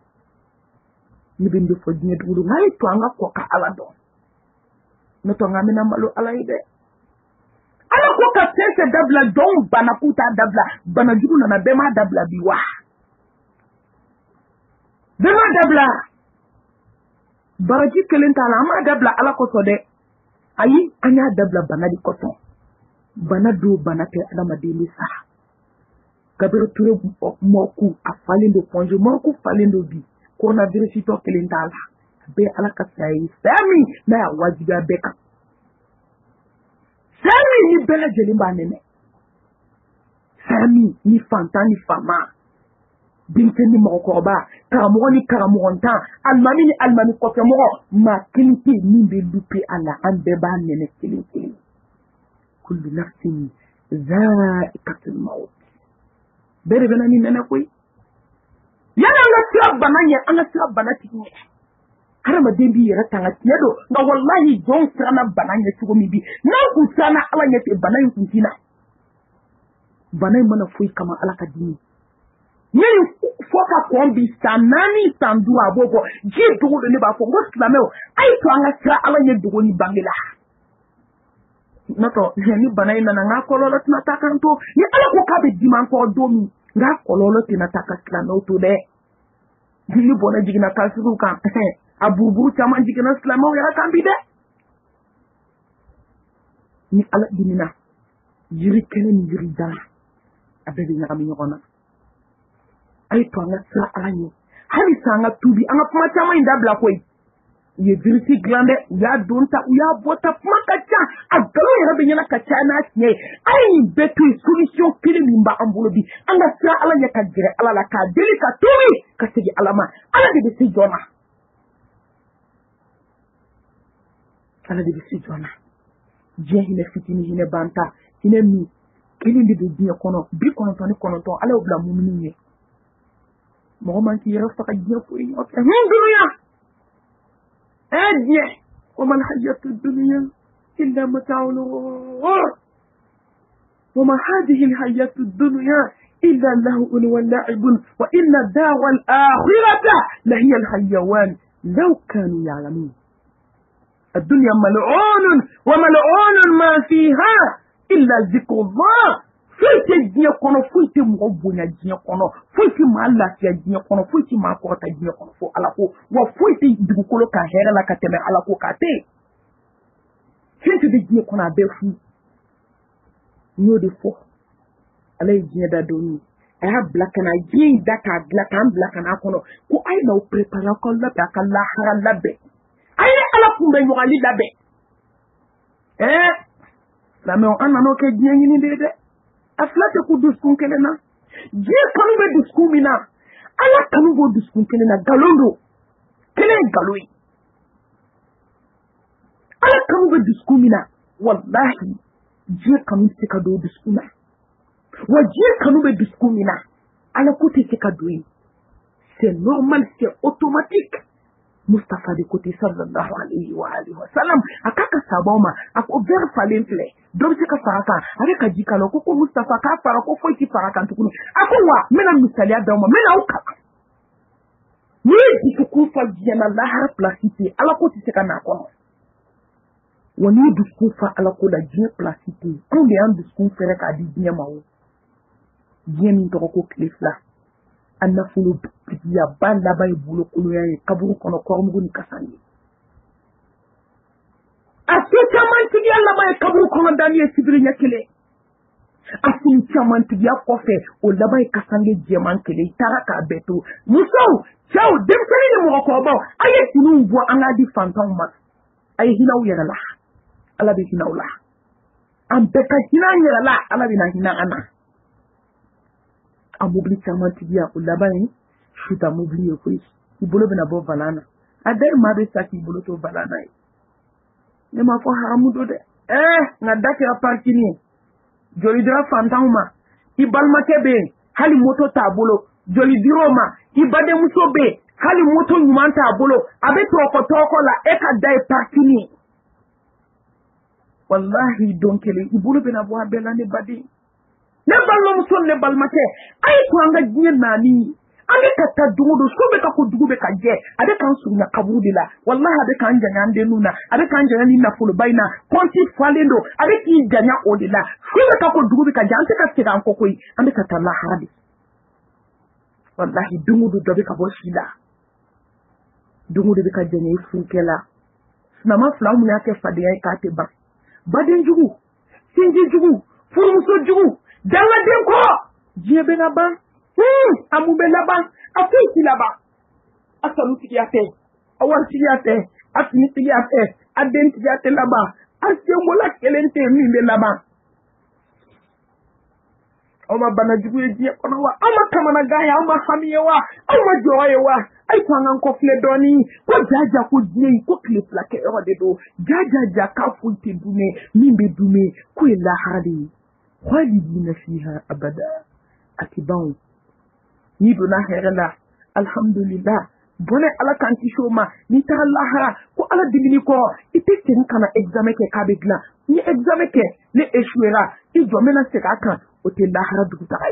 ni binde fo dine dugu ngai to anga ko ka ala do no to ngami na malo ala ide ala ko ka tese dabla don bana kuta dabla bana jugu na be ma dabla bi wa be ma dabla baraji kelenta la ma dabla ala ko so de ayi anya dabla bana di koton bana do bana te adama de lisa kabir ture moku afalindo ponje moku falindo bi coronavirus to kelenta la be ala ka sai sami na wajiba beka sami ni bela jelimba nene sami ni fanta ni fama binteni mo ko ba karamogo ni karamogonta almami ko fe mo ma kiliti ni be lupi ala ambe ba nene kiliti kullu nafsin za'iqatul maut bere bena ni nene koy yana nga tiya bananya anga tiya banati ni harama dembi yara tanga tiedo nga wallahi jon sana bananya tugo mi bi na ku sana ala nyete bananya kuntina banay mana fuy kama ala ka dini yeri foka kombi sanani sandu abogo je dogo ne ba fo ngoslameo ay to anga tra ala nye dogo ni bangila nato ni banay na nga kololo tina takanto ni ala ko kabe diman ko domi nga kololo tina takasla no to de jili bona jigina kasiru kan a burburu caman jigina silamɛw yɛrɛ kan bi dɛ ni ala dimina yiri kɛnɛ ni yiri dala a bɛɛ bɛ ɲagami ɲɔgɔn na a ye to an ka sira ala ɲɛ hali sa an ka tubi an ka kuma caman in dabila koyi u ye virisi dilan dɛ u y'a don ta u y'a bɔ ta kuma ka ca a nkalon yɛrɛ bɛ ɲɛna ka ca n'a tiɲɛ ye a ye nin bɛɛ to yen solution kelen min b'an bolo bi an ka sira ala ɲɛ ka gɛrɛ ala la k'a deli ka tubi ka segin ala ma ala de bɛ se jɔn na ala de bɛ se jɔn na diɲɛ hinɛ fitinin hinɛ banta hinɛ min kelen de bɛ diɲɛ kɔnɔ 99 ala y'o bila muminin ye mɔgɔ man k'i yɛrɛ faga diɲɛ foyi nɔfɛ dunuya diɲɛ وما الحياة الدنيا إلا متاع الغرور وما هذه الحياة الدنيا إلا لهو ولعب وإن الدار الآخرة لهي الحيوان لو كانوا يعلمون الدنيا ملعون وملعون ما فيها إلا ذكر الله فلت الدنيا كنا فلت مغبونا الدنيا كنا فلت ما الله في الدنيا كنا فلت ما قرأت الدنيا كنا فو على كو وفلت دبكولو كهيرا لا كتمر على كو كاتي فلت الدنيا كنا بفو نودي فو على الدنيا دا دوني أها بلاكنا جين داكا بلاكنا كنا كو أي لو بريبارا كلا بلاكا لا حرا لبه أي على كم بيوغالي لبه لما أنا نوكي جيني دي aflate ku duskun kelena je kanu be duskun mina ala kanu go duskun kelena galondo kelen galoi ala kanu be duskun mina wallahi je kanu se ka do duskuna wa je kanu be duskun mina ala ko te se ka do c'est normal c'est automatique Mustafa de côté sallallahu alayhi wa sallam akaka saboma ako ver falen fle donc c'est ka faraka avec ka jikalo ko Mustafa ka fara ko foi ki faraka tukuni ako wa mena misalia dawma mena uka ni diku fa diana la har placité ala ko ti se kana ko woni disku fa ala ko la dieu placité on be en disku fere ka di dieu mawo dieu min to ko klefla anna fulu ya banda bay bulo kulu ya kaburu kono kormugo ni kasani asu chamanti ya la bay kaburu kono daniye sibiri nyakele asu chamanti ya kofe o la bay kasange jeman kele taraka beto muso chao demsani ni mo ko ba aye sinu bo anga di fantom ma aye hinaw yara la ala be hinaw la am beka hina yara la ala be na hina ana amobli chamanti ya o la bay chuta mobli ko ibolo bena bo valana adai mabe saki ibolo to valana ne ma fo haramudo de na dake apartini joli dira fantama ibalma kebe hali moto tabolo joli diroma ibade muso be hali moto nyuma tabolo abe toko la eka dai partini wallahi donkele ibolo bena bo abela ne badi ne ballo muso ne balma ke ay ko anga jinye nani ande kata dugudu sobe ka ko dugube ka je ade kan sunya kaburu de la wallahi ade kan janya ande nuna ade kan janya ni na fulu baina konti falendo ade ki janya odila sobe ka ko dugube ka jante ka tira an kokoi ande kata la hadi wallahi dugudu dobe ka bo shida dugudu be ka janya ifunkela sinama fula mu ya ke fade ya ka te ba baden jugu sinji jugu furumuso jugu dalla den ko jebe na ba amube laba afiki laba asalu tiyate awar tiyate afini tiyate aden tiyate laba asemola kelente minde laba oma bana jugu eji kono wa ama kamana gaya ama hamiye wa ama joye wa ay twangan ko fle doni ko jaja ko djey ko kle plake o de do jaja ka funti dume mimbe dume ko la hadi khalidina fiha abada atibaw ni dona herela alhamdulillah bone ala kanti shoma ni ta lahara ko ala dimini ko ite tin kana examen ke kabegla ni examen ke le échouera i do mena se ka kan o te lahara du taay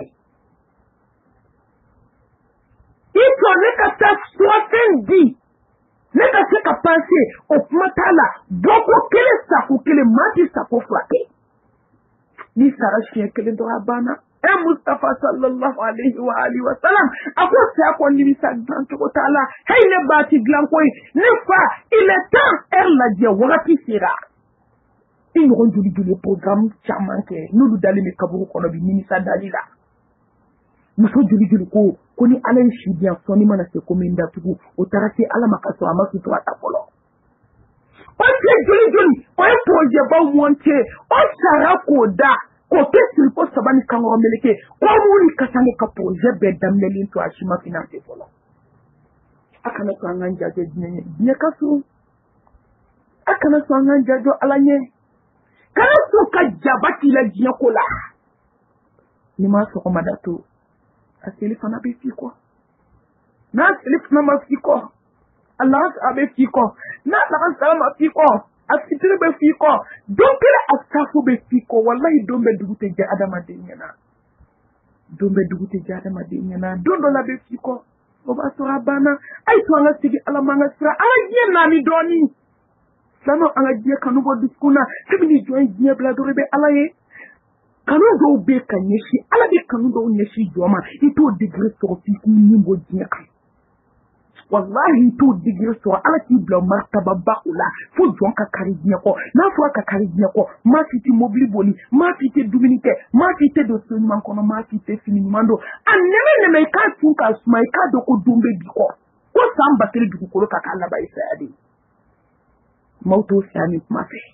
ito ne ka ta soitendi ne ka se ka penser o matala boko kele sa ko kele mati sa ko frappé ni sara chien kele do abana Mustafa sallallahu alaihi wa alihi wa sallam ako sa ko ni sa dan ko taala hay ne bati glan koy ne fa il est temps la dia wakati sira in ko juli programme chaman ke nulu dali me kaburu ko no bi ni sa dalila muso juli ko ni ala shi dia so ni mana se ko minda tugu o tarasi ala makaso amasu to atapolo o se juli o projet ba wonte o sara ko da ko kesil ko sabani kango meleke ko muni kasange ka projet be damnelin to ashima finance folo akana to anganja je dinye kasu akana to anganja jo alanye kana so ka jabati la dinye kola ni ma so ko madato aseli fana be fi ko na aseli fana ma fi ko Allah abe fi ko na la salama fi ko asitire be fi ko donc la asafu be fi ko wallahi dombe dugute ja adama de nyana dombe dugute ja adama de nyana dondo la be fi ko o ba so abana ay to nga sigi ala manga sira ala yena mi doni sano ala je kanu bo diskuna tibini joy je bla do be ala ye kanu do be kanyeshi ala be kanu do nyeshi joma ito degré so fi ni bo je kan wallahi to digir so ala ti bla martaba baula fo jon ka karijnya ko na fo ka karijnya ko ma fiti mobili boni ma fiti dominike ma fiti do so man kono ma fiti fini mando anene ne me ka tun ka sma ka do ko dumbe bi ko samba kele du ko ka kala ba isa adi mauto sami ma fe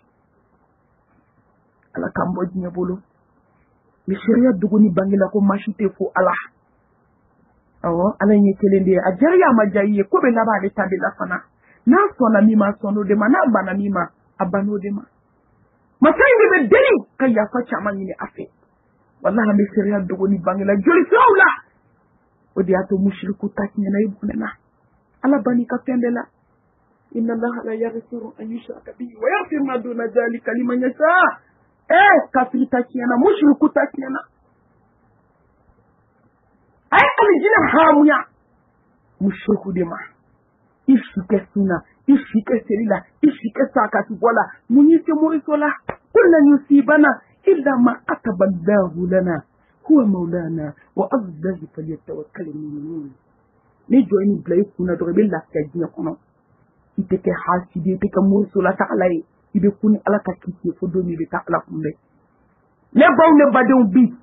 ala kambo nya bolo mi sharia duguni bangila ko mashite fo ala ala nye kelende ajari amajaye ko be laba le tabe la fana na so na mima sono de mana bana mima abano de ma masayi be deni kaya fa chama ni afe wallahi be seriya dogo ni bangela joli sawla odi ato mushriku taknya na ibuna ala bani ka tendela inna allaha la yaghfiru an yushraka bihi wa yaghfiru ma duna dhalika liman yasha kafiri taknya na mushriku taknya na ay alijina hamuya mushriku de ma ishike suna ishike selila ishike sakati bola munisi murisola kullan yusibana illa ma ataballahu lana huwa maulana wa azzahi falyatawakkalul mu'minun ni joini blay kuna do be la kajina kono iteke hasidi iteke murisola ta alay ibe kuni ala ka kiti fo do mi be ta ala kumbe le baw ne badon bi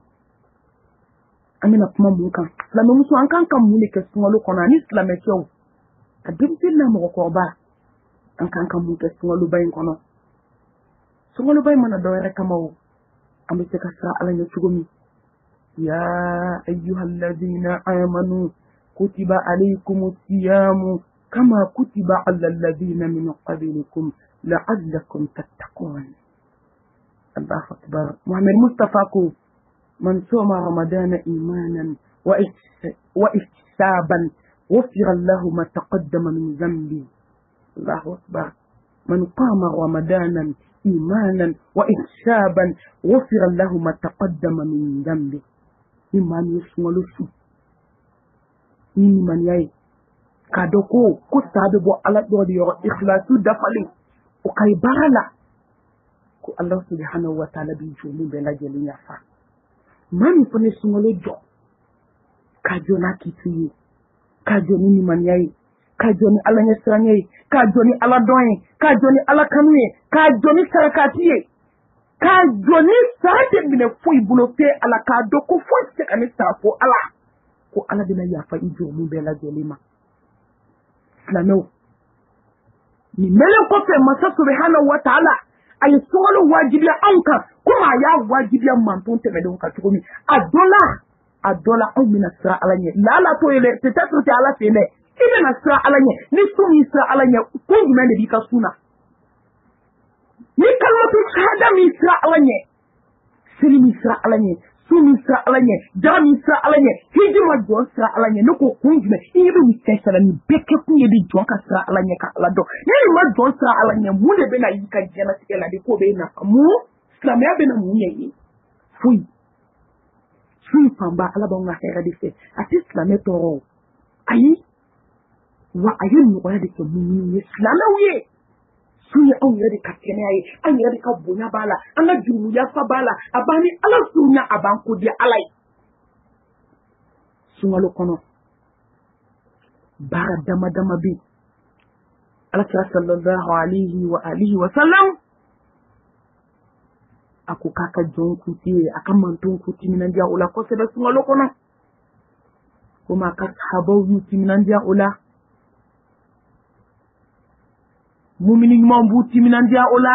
amina kuma mun kan la no muso an kan mun ne ke sungalo kono ani islam e kew adim tinna mo ko ba an kan mun ke sungalo bayin kono sungalo bay mana do rek kamaw am ci ka sa ala ñu tugumi ya ayyuhalladhina amanu kutiba alaykumus siyamu kama kutiba alal ladina min qablikum la'allakum tattaqun Allahu akbar Muhammad Mustafa ko من صام رمضان إيمانا واحتسابا غفر له ما تقدم من ذنبه الله أكبر من قام رمضانا إيمانا واحتسابا غفر له ما تقدم من ذنبه إيمان يسمى لسو إيمان يأي كادوكو كتابو على دوري إخلاصو دفلي وكاي بالا كو الله سبحانه وتعالى بيجوني بلا جلين يفا mami fone sungolo jo kajo na kiti kajo ni manyai kajo ni ala nyesranyai kajo ni ala doin kajo ni ala kanwe kajo ni sarakatiye kajo ni sarate bine foi bulote ala kado ko foi se kan safo ala ko ala bina yafa ijo mu bela jolima lano ni mele ko fe masa subhanahu wa ta'ala ay solo wajibi anka kuma ya wajibi mantun te medon ka tukumi adola au mina sra alanye la to ile peut-être te ala tele ile na sra alanye ni sumi sra alanye ko ngene de ka suna ni kalmatu shahada mi sra alanye silimi sra alanye sumi sra alanye jami sra alanye hijima jo sra alanye noko kunjme ibe mi tsala ni beke kunye di jonka sra alanye ka alado ni ma jo sra alanye mu de be na yika jena tikela de ko be na mu islam ya be na mu yeyi fui pamba ala ba nga hera de fe ati islam toro ayi wa ayi mu wa de ke mu islam wiye sunya an yare ka kene ayi an yare ka bonya bala an la jumu ya fa bala abani ala sunya aban ko dia alai sungalo kono bara dama dama bi alaka sallallahu alaihi wa alihi wa sallam aku kaka jonkuti aka mantun kuti minandia ula ko sebe sungalo kono kuma ka sahabau yuti minandia ula mumini mambuti minandia ula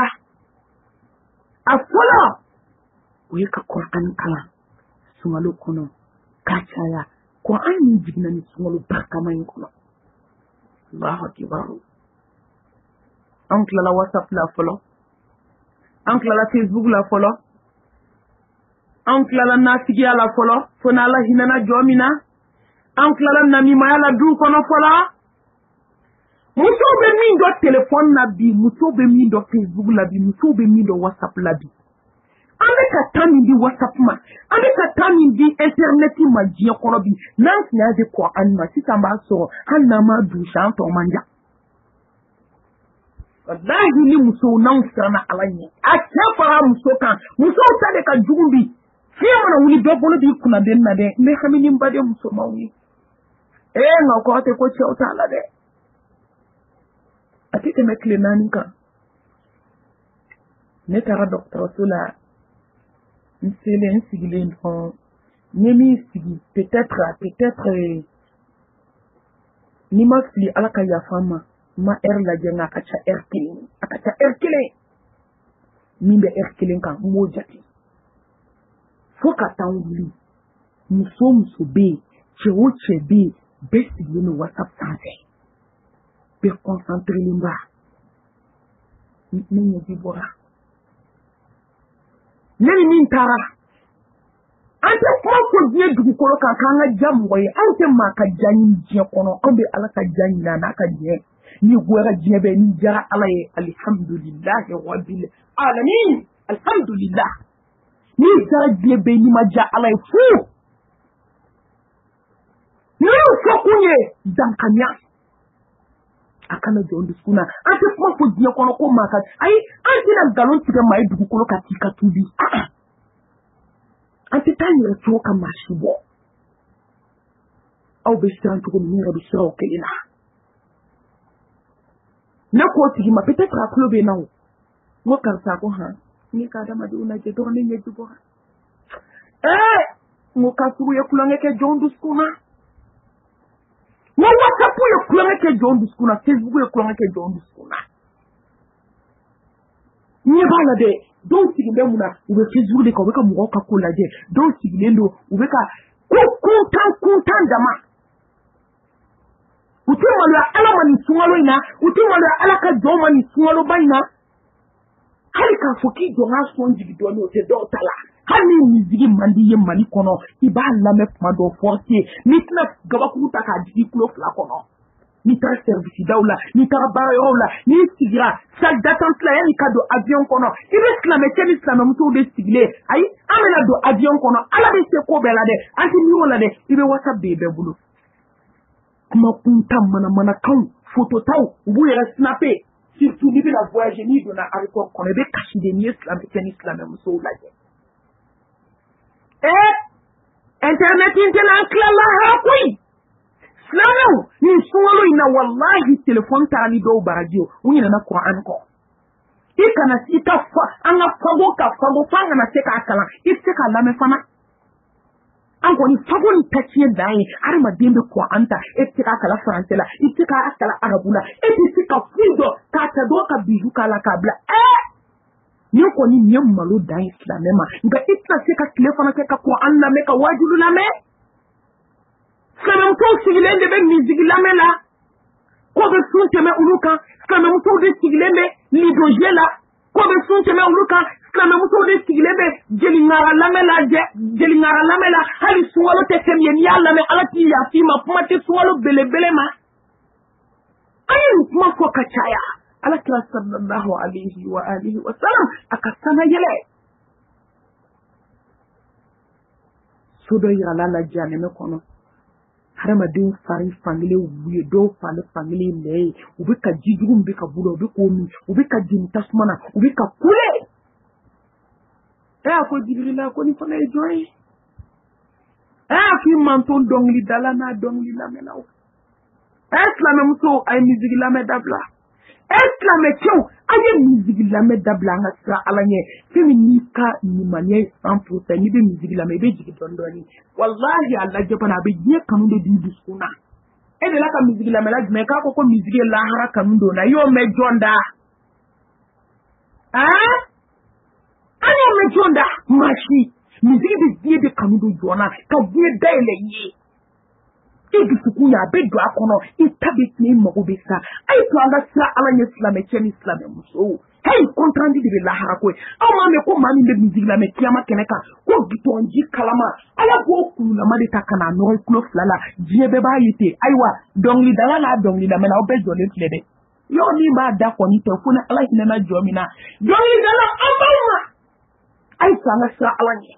afola weka Quran kala sungalo kono kachaya Quran ni jigna ni sungalo barka mayin kono Allahu akbar ankla la WhatsApp la follow ankla la Facebook la follow ankla la nasigia la follow fona la hinana jomina ankla la namima la du kono follow muso be min do telephone na bi muso be min do Facebook la bi muso be min do WhatsApp la bi ande ka tami di WhatsApp ma ande ka tami di internet ma jiya kono bi nan nya de ko anma sitamba so hanna ma du shanto manja wallahi ni muso nan sana alanye a kefara muso kan muso ta de ka jugumbi fiya wuli do bolo di kuna den na de me xamini mbade muso mawi nga ko te ko chewta la de atite me klenani kan ne tara docteur sula nsilen sigilen on nemi sigi peut-être ni ma fli alaka ya fama ma la jenga akacha killing mimbe killing kan mo jati foka tanguli muso be chewo be best ni WhatsApp sanse be concentrer limba ni dibora nani min tara ante ko die dugu kolo kan kanga jam way ante ma ka janyi je kono ambe ala ka janyi na ka je ni gwara jebe ni jara ala ye alhamdulillah rabbil alamin alhamdulillah ni jara jebe ni ma ja ala fu ni so kunye dankanya akana jondu skuna ante ko die kono ko maka ai ante na galon tiga mai dugu kolo ka tika tubi ante tani reto ka mashibo au bishran to ko ni rabi shira kelina na ko tigi ma peut-être a club na wo karsa ko ha ni ka da madu na je do ni nyeju bo mo ka suru ye kulanga ke jondu skuna mo WhatsApp ye kulanga ke jondu skuna Facebook ye kulanga ke jondu skuna ni bala de donc tigi be muna ube Facebook de ko be ka mo ka kula je donc tigi lendo ube ka kuntan dama utimalo ala mani sungalo ina utimalo ala ka do mani sungalo baina hali ka foki do ha sonji do no te do tala hani mizigi mandi ye mali kono iba la me kuma do forcer mitna gaba ku ta ka digi kulo fla kono ni ta service daula ni ta bayola ni sigira salle d'attente la ni ka do avion kono ibe slame ken islam muto de sigile ai amena do avion kono ala be se ko bela de anti ni wala de ibe WhatsApp be bulu kuma kunta mana kan photo taw bu yera snapé surtout ni la voyager ni dona ariko kono be kashi de ni islam ken islam muso la je internet internet la ha koy Slano ni suwalo ina wallahi telefon tani do baradio unyina na Quran ko ikana sita fa anga fago fanga na seka akala iseka la me fana ango ni fago ni tachiye dai arma dembe Quran ta iseka akala français la iseka akala arabula iseka fido ka ta do ka biju kala kabla ni ko ni nyem malo dai islamema nga itna seka telefona ka Quran la me ka wajulu la me Flamem sigilende be mizigilame la ko be sunteme uluka flamem de sigilende lidoje la ko be sunteme uluka flamem de sigilende jelingara lame la hali suwalo te semye ni ala me alati ya fima kuma te suwalo bele ma ayi kuma ko kachaya ala kila sallallahu alaihi wa alihi wa sallam akasana yele sodo yala la jane me kono harama din fari family wuye do fale family lay ubika jijugu mbika bulo ubika omi ubika jimtasmana ubika kule ako jibrila ko ni fana joy fi manton dongli dala na dongli la menaw la même so ay musique la me dabla la me tio ay musique la me dabla nga sa alanye feminika ni manye 100% ni be musique la me be jigi dondoni wallahi Allah jabana be je kanu de di diskuna e de la ka musique la me la me ka ko musique la hara kanu do na yo me jonda ayo me jonda mashi musique de die de kanu do jona ka die dele yi e suku ya be do akono itabit ni mogobesa ay to anga sra alanye islam e chen islam muso hey kontrandi de la harako aw ma me ko mani de musique la me kiama keneka ko gitonji kalama ala ko kulu na made takana no kulo flala jiebe ba yite aywa dongli dala la dongli na me na obe jole tlede yo ni ba da ko ni te kuna ala hinena jomina dongli dala amama ay to anga sra alanye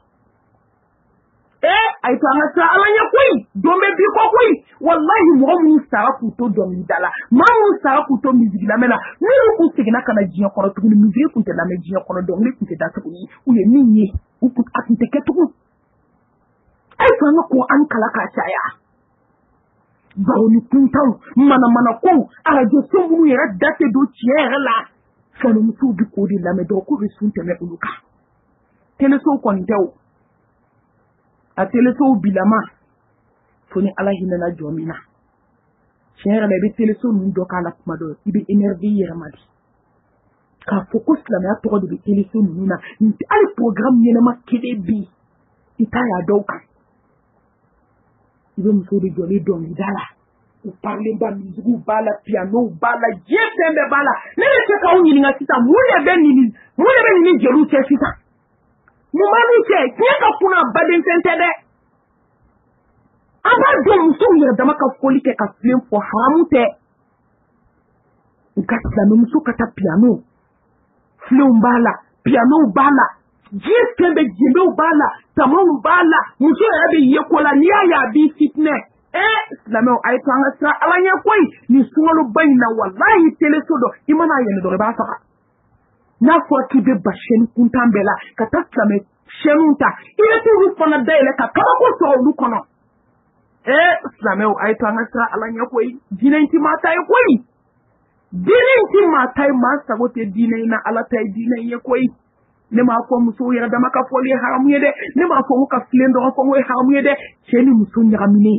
ay to anga sra alanye koy dombe bi ko koy wallahi mo mu sara kuto dongli dala ma mu sara kuto musique la mena ni ku sigina kana jiyo kono to ni musique ku te la me jiyo kono dongli ku te da to ni u ye ninye u ku atinte ketu ay to anga ko an kala ka chaya bawni kuntaw mana ko ara je sombu yera date do tiere la sanu musu bi ko di la me do ko resunte me uluka tele so kon dew a tele so bilama foni ala hinana jomina chere be tele so nun do kala kuma do ibe énervé yeramadi ka focus la me to do be tele so nuna ni al programme yena ma kede bi itaya doka ibe muso de joli do mi dala ou parler ba musique ou bala piano bala jetembe bala nene se ka unyi nga sita mule be ni jelu se sita mumani che ka puna baden sentede aba do muso yera dama ka foli ke ka flem fo haramute ukatla no muso kata piano flem bala piano bala jetembe jembe bala tamon bala muso yera be yekola ni ya bi fitness islamo ay to anga sa alanya koy ni sungalo bayna wallahi telesodo imana yene do ba saka na fo ki be bashen kuntambela kata slame shenunta ile to ru fona dele ka ka ko so lu kono islamo ay to anga sa alanya koy dinenti mata ay koy dinenti mata ay ma sagote dinai na alata dinai ye koy ne ma fo muso yera dama ka fo li haram yede ne ma fo ka flendo fo mo haram yede cheni muso nyagamine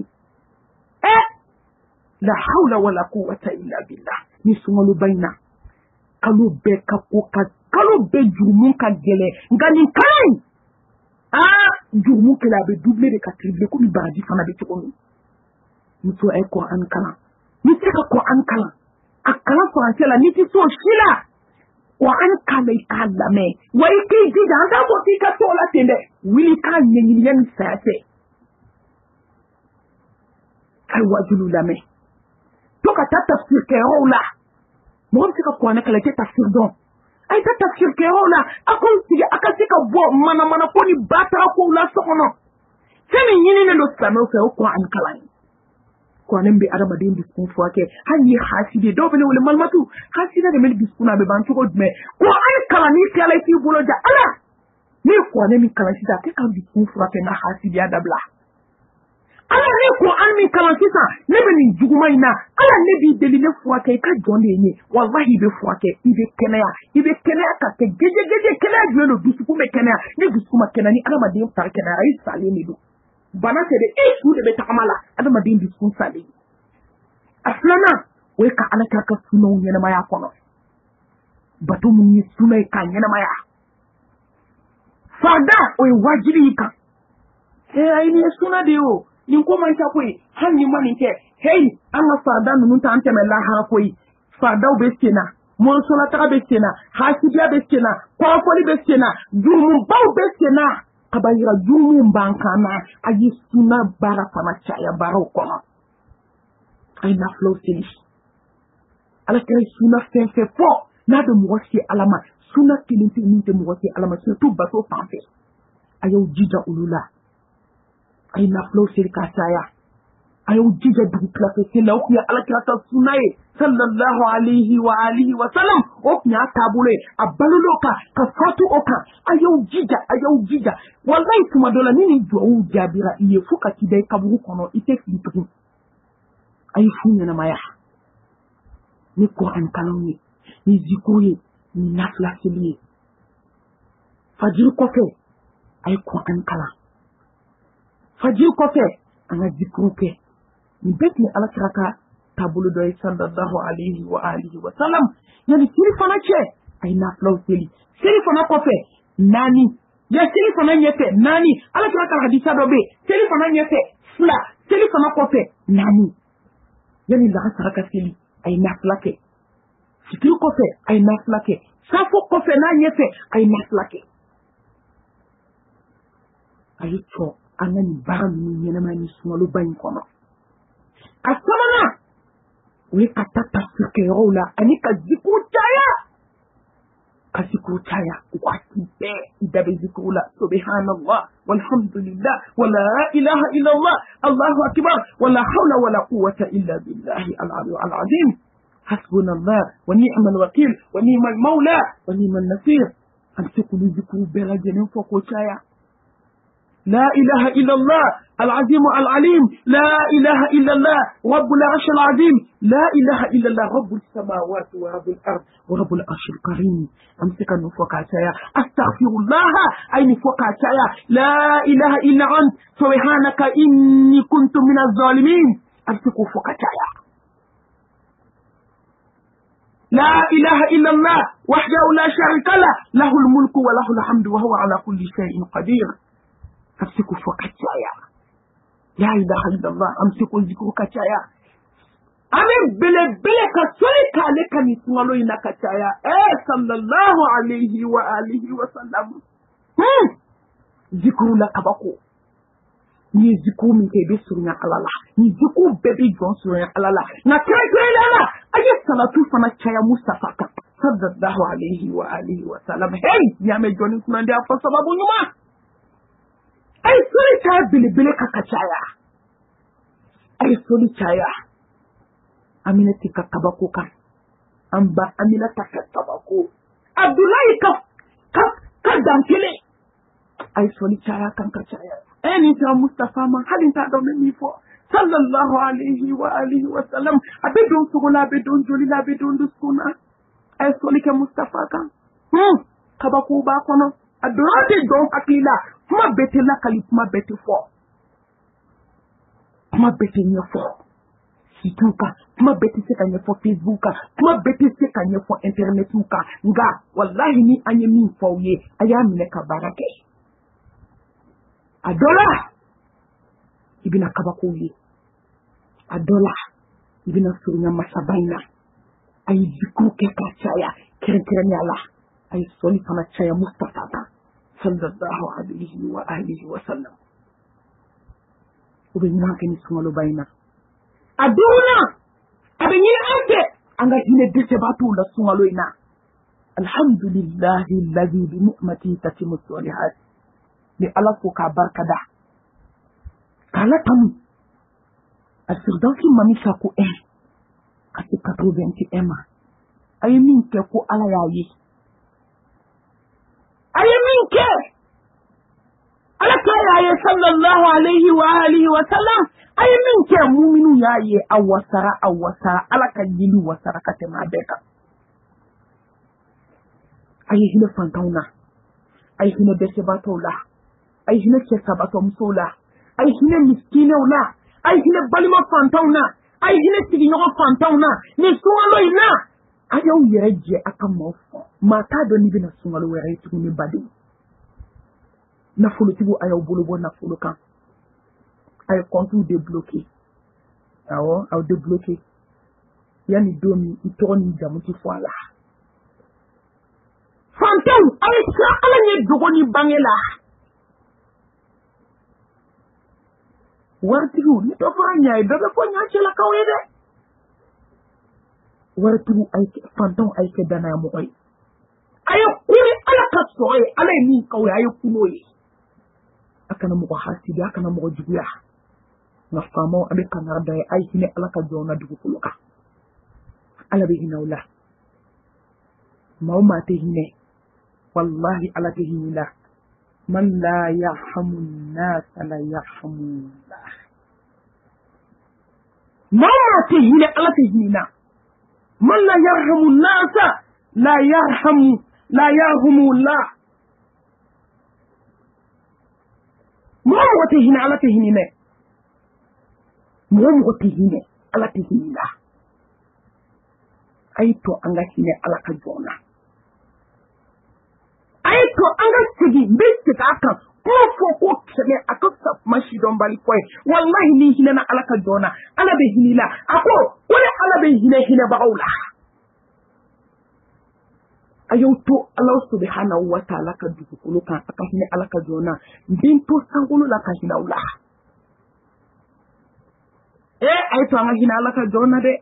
la hawla wala quwwata illa billah ni sungalo bayna kalu be kalu be jurumun ka gele ngani kai jurumun kala be double de quadruple ko mi baji fana be ko mi muso ay ko an kala ni te ko an kala akala français la ni ti so shila wa an kala ikala me wa iki di da da ko ti ka to la tende wili ka nyenyi yen sate ay wajulu la me to ka tafsir ke rola mo ci ka ko ne kala ke tafsir don ay ta tafsir ke rola akon ci akati ka bo mana ko ni bata ko la sokono semi nyini ne lo sano fe ko an kala ko ne bi araba din biskun fo ke hanni haside do bele wala malmatu haside de mel biskuna be ban to ko me ko an kala ni kala fi bulo ja ala ni ko ne mi kala sida ke kan biskun fo ke na haside adabla ala ne ko an mi kala sisa ne be ni juguma ina ala ne bi deli ne fo ke ka jonde ni wallahi be fo ke ibe kenaya ka ke geje kenaya jwe no bisuku me kenaya ne bisuku ma kenani ala ma din tar kenaya ay sale ni do bana se de su de be takamala ala ma din bisuku sale aslana we ka ala ka suno nyena ma ya kono batu mun ni suno ka nyena ma ya fada o wajibi ka ay ni suna de o ni ko man ta koy hanni mani ke hey an fada nun ta ante mela ha koy fada be sena mon sola ta be sena hasibiya be sena ko foli be sena jumu baw be sena kabayira jumu bankana ayi suna bara fama chaya baro kono ay na flow sini ala kay suna fe fo na de mo wasi alama suna kilinti ni de mo wasi alama surtout baso sanfe ayo jija ulula ay na flow sir ka saya ayo jija dugu klafe sila o kuya alakira ta sunaye sallallahu alaihi wa alihi wa sallam o kuya tabule abaluloka ka fatu oka ayo jija wallahi kuma dola nini duwa jabira iye fuka kidai kaburu kono ite fituku ayo funya na maya ni Quran kaloni ni zikuri ni nafla sili fajir kofe ay Quran kala fajir kofe anga zikru ke ni bet ni alakiraka tabulu doy sallallahu alaihi wa alihi wa sallam yani siri fana che ay nafla siri fana kofe nani ya siri fana nyete nani alakiraka hadisa dobe siri fana nyete fla siri fana kofe nani yani la saraka sili ay nafla ke sikiri kofe ay nafla ke safo kofe na nyete ay nafla ke ayi cho anani baram ni nyama ni sungalo bayin kono asamana we katata sikerola anika zikutaya kasikuchaya kwasipe idabe zikula subhanallah walhamdulillah wala ilaha illa allah allahu akbar wala hawla wala quwwata illa billahi al-aliyyil azim hasbunallah wa ni'mal wakeel wa ni'mal mawla wa ni'mal nasir amsikulu zikru bela jenen foko chaya لا إله إلا الله العظيم العليم لا إله إلا الله رب العرش العظيم لا إله إلا الله رب السماوات ورب الأرض ورب العرش الكريم أمسك نفوق عشايا أستغفر الله أي نفوق عشايا لا إله إلا أنت سبحانك إني كنت من الظالمين أمسك فوق عشايا لا إله إلا الله وحده لا شريك له له الملك وله الحمد وهو على كل شيء قدير أمسكوا فكتايا لا إله إلا الله أمسكوا ذكروا كتايا أمين بلا كسولي كالك نسوالو إنا كتايا صلى الله عليه وآله وسلم ذكروا لك بكو ni ziku min ke be surunya alala ni ziku bebe jon surunya alala na kire lala aje salatu fana chaya mustafa ka sallallahu alaihi wa alihi wa sallam hey ya me joni kuna ndia fa sababu nyuma ay soli ta bilibili kakachaya ay soli chaya amina tika kabako kan amba amina taka kabako abdullahi ka dankele ay soli chaya kan kachaya eni ta mustafa man halin ta do mi fo sallallahu alaihi wa alihi wa sallam abedon sugola abedon jolila abedon duskuna ay soli ke mustafa kan kabako ba kono adorate don akila kuma bete la kali kuma bete fo kuma bete nyefo situka kuma bete se kanye fo Facebook kuma bete se kanye fo internet uka nga wallahi ni anye min fo ye aya mine ka barake adola ibina kabako ye adola ibina surunya masabaina ay zikru ke ka chaya keren yala ay soli kama chaya mustafa sallallahu alaihi wa alihi wa sallam ubenya kani sumalo baina aduna abenyi ante anga hine dete batu la sumalo ina alhamdulillahi alladhi bi ni'mati tatimu salihat ni ala ko ka barkada kala tam asirdanki Mamy Sacko kasi 80 ema ay min ke ko ala yayi ayaminke alaka yaye sallallahu alaihi wa alihi wa sallam ayaminke mu'minu yaye awasara alaka yili wasara katema beka ayihine fantauna ayihine besebatola ayihine kesabato musola ayihine miskine ula ayihine balima fantauna ayihine tiginyo fantauna ni suwalo ina ayaw yereje akamofo mata do ni bina sungalo were tu ni badi na fulu tibu ayaw bulubo na fulu kan ay kontu débloquer awo aw débloquer yani domi itoni jamuti foala fantam ay sakala ni dogoni bangela wartigu ni to fanya do be ko nyaati la kawede wartigu ay fantam ay ke dana mo koy ayo kuri ala ka soye ala ni kawé ayo kunoyi akana mo ko hasidi akana mo ko juguya na famo abe kanada ay hine alaka jona dugukolo ka ala be hinawla mauma te hine wallahi ala te hinila man la yarhamu an-nas la yarhamu Allah mauma te hine ala te hinina man la yarhamu an-nas la yarhamu Allah mauma te hine ala te hinine mauma te hine ala te hinila aito anga hine ala ka jona aito anga sigi mbese ka aka kofo ko kene akasa mashi don bali koy wallahi ni hine na ala ka jona ala be hinila ako wala ala be hine baula ayoto Allah subhanahu wa ta'ala ka dukulu kan aka hine ala ka jona binto sangulu la ka hinaula aito anga hine ala ka jona de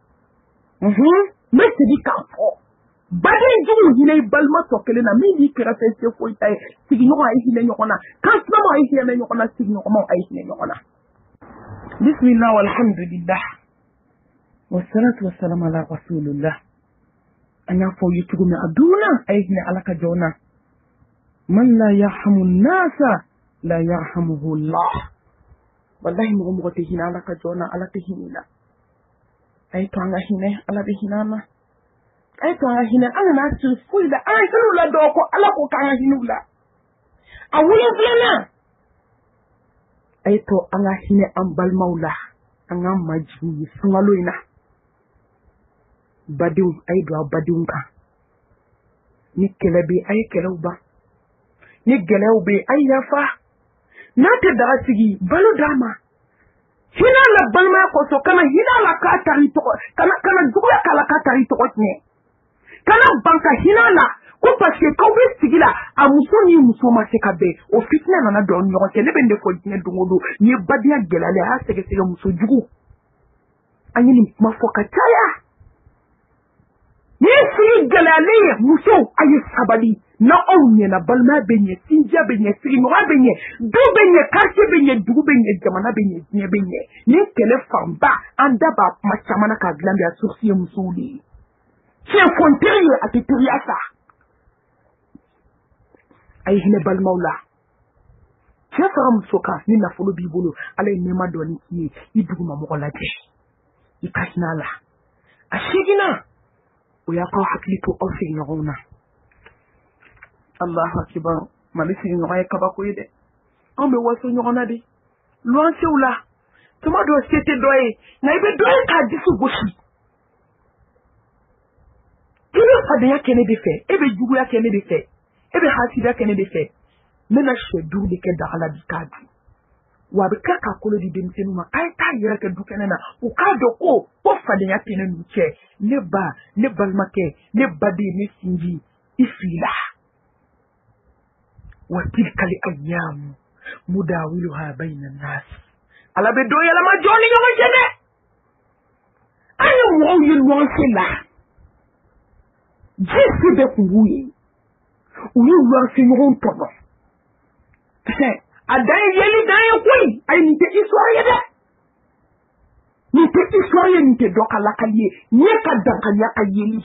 Mese di kafo. Baden jumu hine balma tokele na midi kera fese foi tay sigi nyoko ay hine nyokona. Kasna mo ay hine nyokona sigi nyoko mo ay hine nyokona. Bismillah walhamdulillah. Wassalatu wassalamu ala rasulillah. Anya fo yutugu me aduna ay hine alaka jona. Man la yarhamu an-nasa la yarhamuhu Allah. Wallahi mo te hine alaka jona alaka hinila. Ay to anga hine ala be hinama ay to anga hine anga na su fuida ay kanu la do ko ala ko kanga hinula awuli flana ay to anga hine am bal maula anga majini sungaloina badiu ay do badiunka ni kelebi ay keleuba ni geleubi ay yafa nate da sigi balu dama hina la balma ko so kana hina la ka tari to kana duya kala ka tari to ne kana banka hina la ko parce que ko be sigila a musoni musoma se ka be o fitna na do nyo ke le bende ko dine dungodo ni badia gelale ha se ke se muso jugu anyi ni mafoka taya ni si gelale muso ayi sabali na onye na balma benye sinja benye sirinoa benye do benye quartier benye dugu benye jamana benye nye benye ni téléphone ba anda ba machamana ka glambe ya sourcier musuli c'est fontaine a titria ça ay hine balmaula c'est fara musoka ni na folo bibolo ala nema doni ki idugu ma mo la je ikasnala ashigina oya ko hakliko ofi nyona Allah akibar malisi ngoy kabako yede ambe waso nyona de loanse ula tuma do sete doye na ibe doye ka disu boshi kile fade ya kene de fe ebe jugu ya kene de fe ebe hasida kene de fe mena shedu de ke dala bi kadu wa be kaka kolo di demtenu ma ay ta yira ke du kene na u ka do ko fade ya kene nu che ne balmake ne badi ne sinji ifila وتلك الأيام مداولها بين الناس على بدو يلا ما جوني يوم جنة أنا موي الوانسلا جيسي بكوي ويوانسي يوم طبع أداي يلي داي كوي أي نيتي إسواري ده نيتي إسواري نيتي دوكا لكاليه نيكا دوكا يكا يلي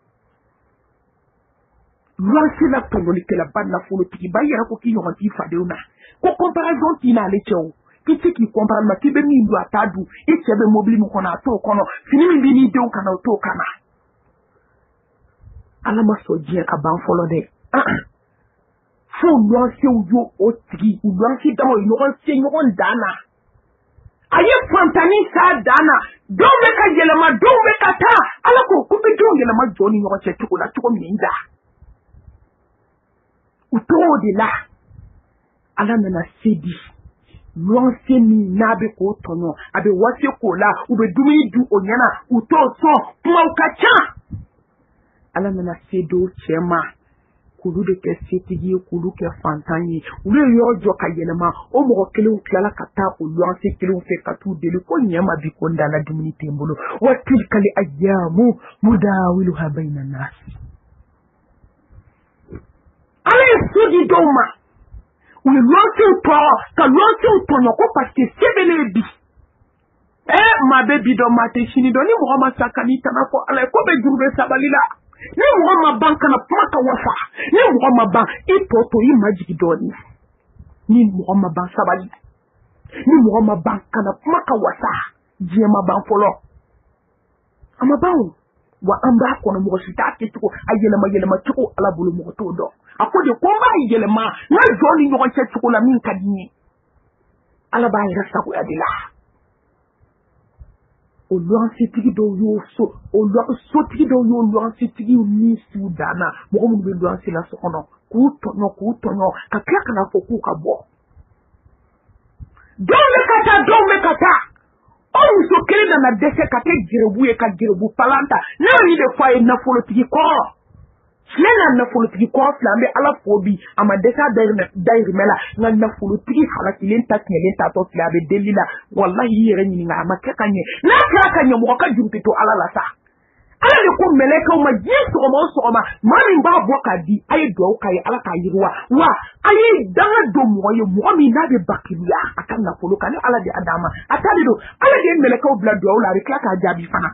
Lorsque la tondoli que la bande la foule qui va y avoir qui y aura dit fadeuna. Ko comparaison qui n'a les tchou. Qui compare ma qui be mi do atadu. Et qui be mobile mo kona to kono. Fini mi bini de o kana to kana. Ala ma so je ka ban folo de. Fo lorsque ujo o tigi u lorsque damo no se nyon dana. Aye fantani sa dana. Don me ka yelema don me ka ta. Ala ko ku be don yelema joni nyon che tuko la tuko mi nda. Autour de là, ala nana sedi, l'onse ni nabe ko tono, abe wase ko la, ube dumi du onyana, uto so, kuma ukacha. Ala nana sedo chema, kulu de ke setigi, kulu ke fantanyi, ule yojo ka yenema, o moko kele uklala kata, u l'onse kele ufe katu delu, ko nyama bikonda la dumini tembolo, wa tilkali ayyamu, mudawiluha baina nasi. Allez, sous doma. Ou le lancer au toit, ka lancer au toit, parce que c'est belé bi. ma baby do mate shini do ni Muhammad sakani kana ko ala ko be jurbe sabalila ni Muhammad ban kana maka wafa ni Muhammad ban ipoto yi majigi do ni Muhammad ban sabali ni Muhammad ban kana maka wasa jema ban folo ama ban wa amba ko no mo sita ke tuko ayele ma tuko ala bulu mo to do akode ko ba ayele ma na joni nyo ko tuko la min kadini ala ba rasta ko adila o luan sitigi do yo so o luan sotigi do yo luan sitigi ni sudana mo ko mo be luan sila so kono ku tonyo ka kaka na foku ka bo don me kata o so kele na dese ka te jirebu e ka jirebu palanta na ni de fa e na folo tigi ko Nena na folo tigi ko flambe ala fobi ama desa dairi mela na folo tigi hala kilen to flabe delila wallahi yere ni nga ama kanye na kanye mo ka jumpi to ala la sa ala le ko meleka ma jiso ma mani ba boka di ay do kai ala ka yirwa wa ay danga do mo ye mo mi na de bakilia akan na folo kan ala de adama atali do ala de meleka o blado la rekla ka jabi fana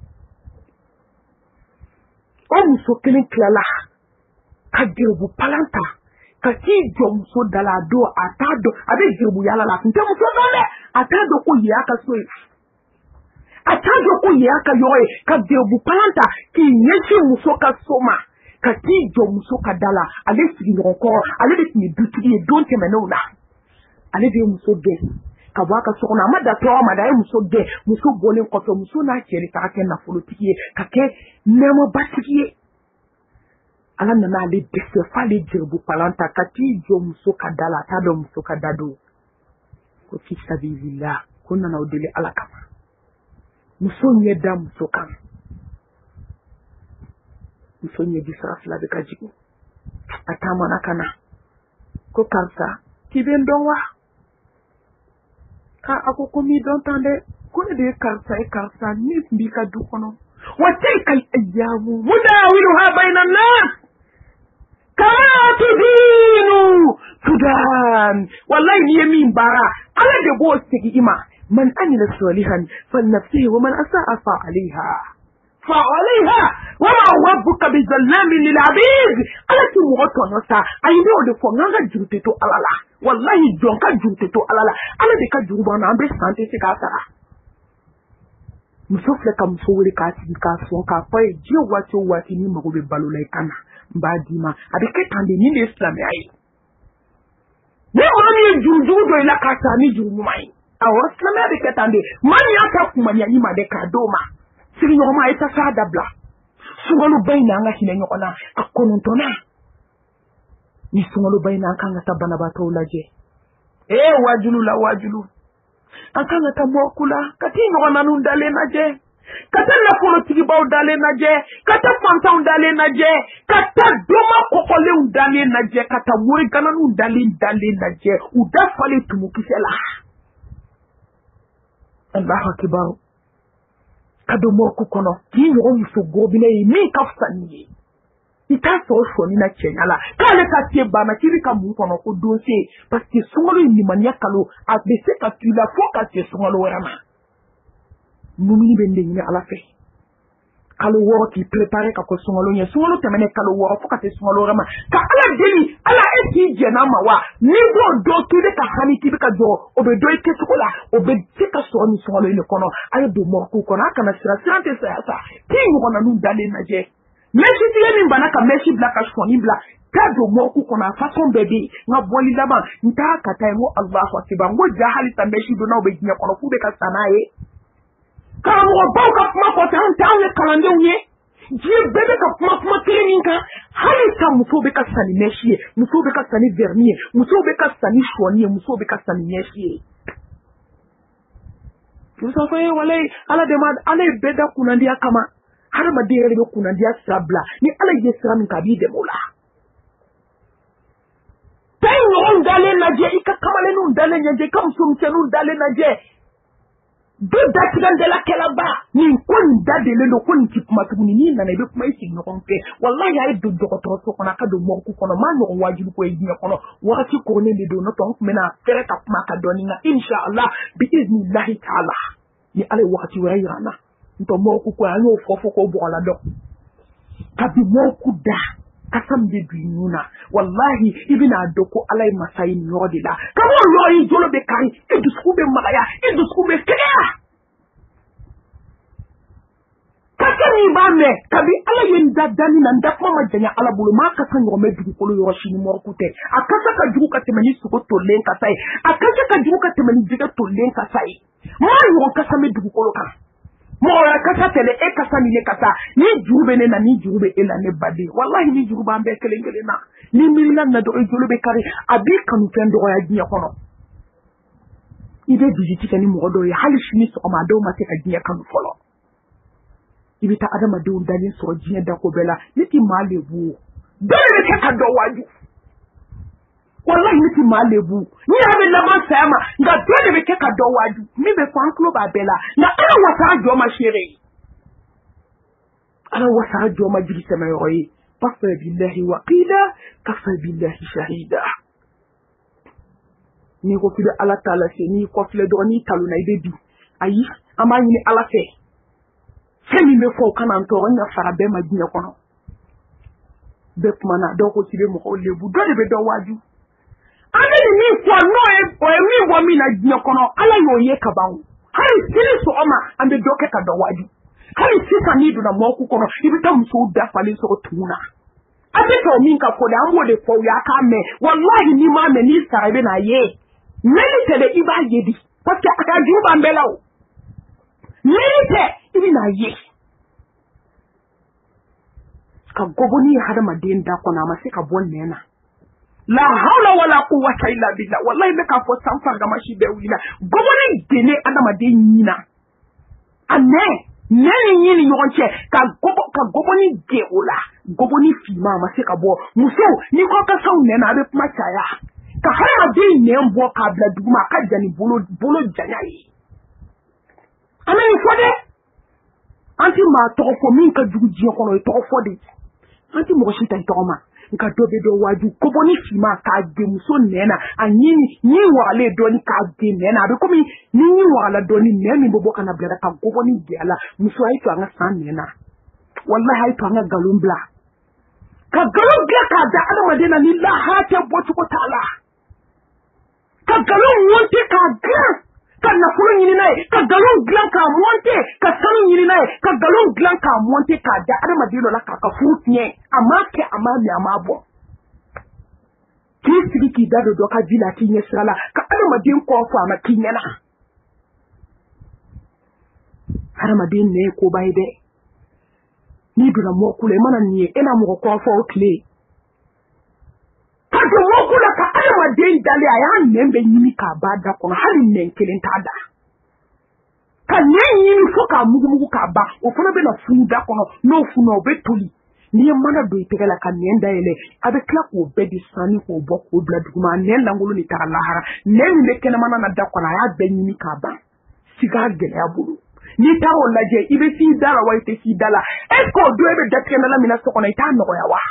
on so kelen klala ka dirbu palanta ka ti jom so dala do atado abe dirbu yala la nte mo so dole atado ko ya ka so atado ko ya ka yoy ka dirbu palanta ki nyechi muso ka soma ka ti jom so ka dala ale sigi encore ale de ni dutugi don temeno la ale de muso ge ka waka so na mada to mada e muso ge muso bolen ko to muso na kere ka ke na folotiki ka ke nemo batiki ala na ale dese fale jirbu palanta ka ti jo muso ka dala ta do muso ka dado ko fi sabilillah ko na odele ala kama muso nyeda muso kan muso nyedi safla be ka jigo atama na kana ko kansa kibendonwa ka akoko mi don tande ko de karsa ni mbika du kono wa tilka al-ayyamu mudawiluha bayna an-nas kama tudinu tudan wallahi ni min bara ala de bo sigi ima man amila salihan falnafsihi wa man asaa fa alaiha wa ma rabbuka bizallamin lil abid ala ti mo to no sa ayi de o de fo nganga jurute to alala wallahi jonka jurute to alala ala de ka juruba na ambe sante se ka sara musofle ka musowele ka ti ka so ka fa e je wati ni mago be balula kana mbadima abike tande ni de islam ai ne ono ni juju do ila ka sa ni jumu mai awo islam abike tande mani aka kuma ni ma de ka doma sigi nyoma ita sa dabla sungalo bayna nga hine nyokona akonontona ni sungalo bayna kanga tabana bato laje wajulu akanga tamokula kati nyokona nundale naje kata na politiki ba udale naje kata fanta undale naje kata doma kokole undale naje kata wuri kana undale naje udafale tumukisela Allahu akbar kado morku kono ki yo muso gobine mi kafsani ita so ni na chenyala kale ka tie ba na kiri ka mu kono ko dossier parce que songolo ni mania kalo a bese ka tu la fo ka tie songolo rama mumini bende ni ala fe kalo woro ki préparer ka ko songolo nya songolo temene kalo woro fo ka tie songolo rama ka ala deli ala eti jena ma wa ni do to de ka hani ti ka do obe do ite sukola obe ti ka so ni songolo ni kono ayo do morku kono aka na sirante sa ti ni kono nu dale na je meshi ti ni bana ka meshi black as foni black ka do morku kono façon bébé nga boli laba nta ka tay mo Allahu akbar ngo jahali ta meshi do na obe nya kono fu be ka sanaye ka mo ba ka ma ko tan le kalande unye je bebe ka kuma klinika hali ta muso be ka sani meshi muso be ka sani vernier muso be ka sani shoni muso be ka sani meshi muso fa wala ala de ma ala beda kunandia kama har ma de rebe kunandia sabla ni ala je sram ka bi de mola tay no ndale na je ika kamale no ndale nje kam sum tenu ndale na je do dakidan de la kelaba ni kon dade le lo kon ti kuma tuni ni na be kuma isi no konke wallahi ay do to so kona ka do mo ku kono ma no wajibu ko yi kono wakati ko ne do no ton mena fere ka kuma ka doni na insha Allah bi iznillahi ta'ala ni ale wakati wɛrɛ yira na nto mɔku ko an y'o fɔ ko bɔgɔla dɔ kabi mɔku da kasa min bɛ bi nuna wallahi i bɛna dɔn ko ala ye masa ye nin yɔrɔ de la kab'o yɔrɔ y'i jolo bɛ kari i dusukun bɛ magaya i dusukun bɛ kɛnɛya kasa min b'a mɛn kabi ala ye n da dani na n da kuma ma janya ala bolo maa kasa ɲɔgɔn bɛ dugukolo yɔrɔ si ni mɔku tɛ a kasa ka jugu ka tɛmɛ ni sogo tolilen kasa ye a kasa ka jugu ka tɛmɛ ni jɛgɛ tolilen kasa ye maa ɲɔgɔn kasa bɛ dugukolo kan mɔgɔ kasa tɛlɛ e kasa ni ne kasa ni juru bɛ ne na ni juru bɛ e la ne baden wallahi ni juru b'an bɛɛ kelen kelen na ni miirila na dɔrɔn i jolo bɛ kari a b'i kanu fɛn dɔgɔya diɲɛ kɔnɔ i bɛ visite kɛ ni mɔgɔ dɔw ye hali sini sɔgɔma a dɔw ma se ka diɲɛ kanu fɔlɔ i bɛ taa adamadenw dalen sɔrɔ diɲɛ dako bɛɛ la ne ti maa lebu dɔw bɛ kɛ ka dɔ waju wallahi ne ti maa lebu ni yɛrɛ bɛ laban saya ma nka dɔ de bɛ kɛ ka dɔ waju min bɛ fɔ an tulo b'a bɛɛ la nka ala wasa jɔ ma seere ala wasa jɔ ma jigi tɛmɛ yɔrɔ ye kafa billahi waqila kafa billahi shahida ni ko k'i bɛ ala ta la se n'i kɔfilɛ dɔrɔn n'i talonna i bɛ bi ayi an b'a ɲini ala fɛ fɛn min bɛ fɔ o kana n tɔɔrɔ n ka fara bɛɛ ma diɲɛ kɔnɔ bɛɛ kumana dɔw ko k'i bɛ mɔgɔw lebu dɔ de bɛ dɔ waju an bɛ nin min fɔ n'o ye o ye min bɔ min na diɲɛ kɔnɔ ala y'o ye ka ban hali sini sɔgɔma an bɛ dɔ kɛ ka dɔ waju hali sisan n'i donna mɔku kɔnɔ i bɛ taa musow dafalen sɔrɔ tumu na a tɛ fɛ o min ka fɔ dɛ an b'o de fɔ o y'a k'a mɛn wallahi n'i m'a mɛn n'i sara i bɛ n'a ye mɛli tɛ dɛ i b'a ye di parce que a ka juru b'an bɛɛ la o mɛli tɛ i bɛ n'a ye ka gɔbɔni ye hadamaden da kɔnɔ a ma se ka bɔ nɛn na la hawla wala quwwata illa billah wallahi ne ka fɔ sanfar da mashi bɛɛ wulila gɔbɔni denne hadamaden ɲin na a nɛn ni ɲɔgɔn cɛ ka gɔbɔni gɛn o la gɔbɔni finma a ma se ka bɔ musow n'i ko ka saw nɛn na a bɛ kuma caya ka hadamaden nɛn bɔ k'a bila duguma a ka jan ni bolo janya ye an bɛ nin fɔ dɛ an ti maa tɔgɔ fɔ min ka jugu diɲɛ kɔnɔ o ye tɔgɔ fɔ de an ti mɔgɔ si ta i tɔgɔ ma nka dɔ bɛ dɔ waju gɔbɔni finma k'a gɛn muso nɛn na a ɲi wagalen dɔɔni k'a gɛn nɛn na a bɛ komi ni ɲi wagala dɔɔni nɛn min bɛ bɔ ka na bila ka gɔbɔni gɛn a la muso a ye to an ka san nɛn na wallahi a ye to an ka nkalon bila ka nkalon dilan k'a da adamaden na ni lahara tɛ bɔcogo t'a la ka nkalon monte k'a dilan ka nafolo ɲini n'a ye ka nkalon dilan k'a monte ka sanu ɲini n'a ye ka nkalon dilan k'a monte k'a da adamaden dɔ la k'a ka furu tiɲɛ a m'a kɛ a m'a mɛn a m'a bɔ k'i sigi k'i da don dɔ ka ji la k'i ɲɛ sira la ka adamaden kɔ fɔ a ma k'i ɲɛna adamaden nɛ ye koba ye dɛ n'i donna mɔku la i mana nin ye e na mɔgɔ kɔ fɔ o tile ka don mɔku la ka adamaden dalen a y'a nɛn bɛ ɲini k'a ba da kɔnɔ hali nɛn kelen t'a da ka nɛn ɲini fo k'a mugumugu k'a ban o fana bɛ na funu da kɔnɔ n'o funu o bɛ toli n'i ye mana don i tɛgɛ la ka nɛn dayɛlɛ a bɛ tila k'o bɛɛ di sanni k'o bɔ k'o bila duguma a nɛn lankolon de taara lahara nɛn min bɛ kɛnɛmana na da kɔnɔ a y'a bɛɛ ɲini k'a ban siga gɛlɛya bolo n'i taara o lajɛ i bɛ s'i da la wa i tɛ s'i da la est-ce que o don e bɛ datigɛnɛla min na so kɔnɔ i t'a nɔgɔya wa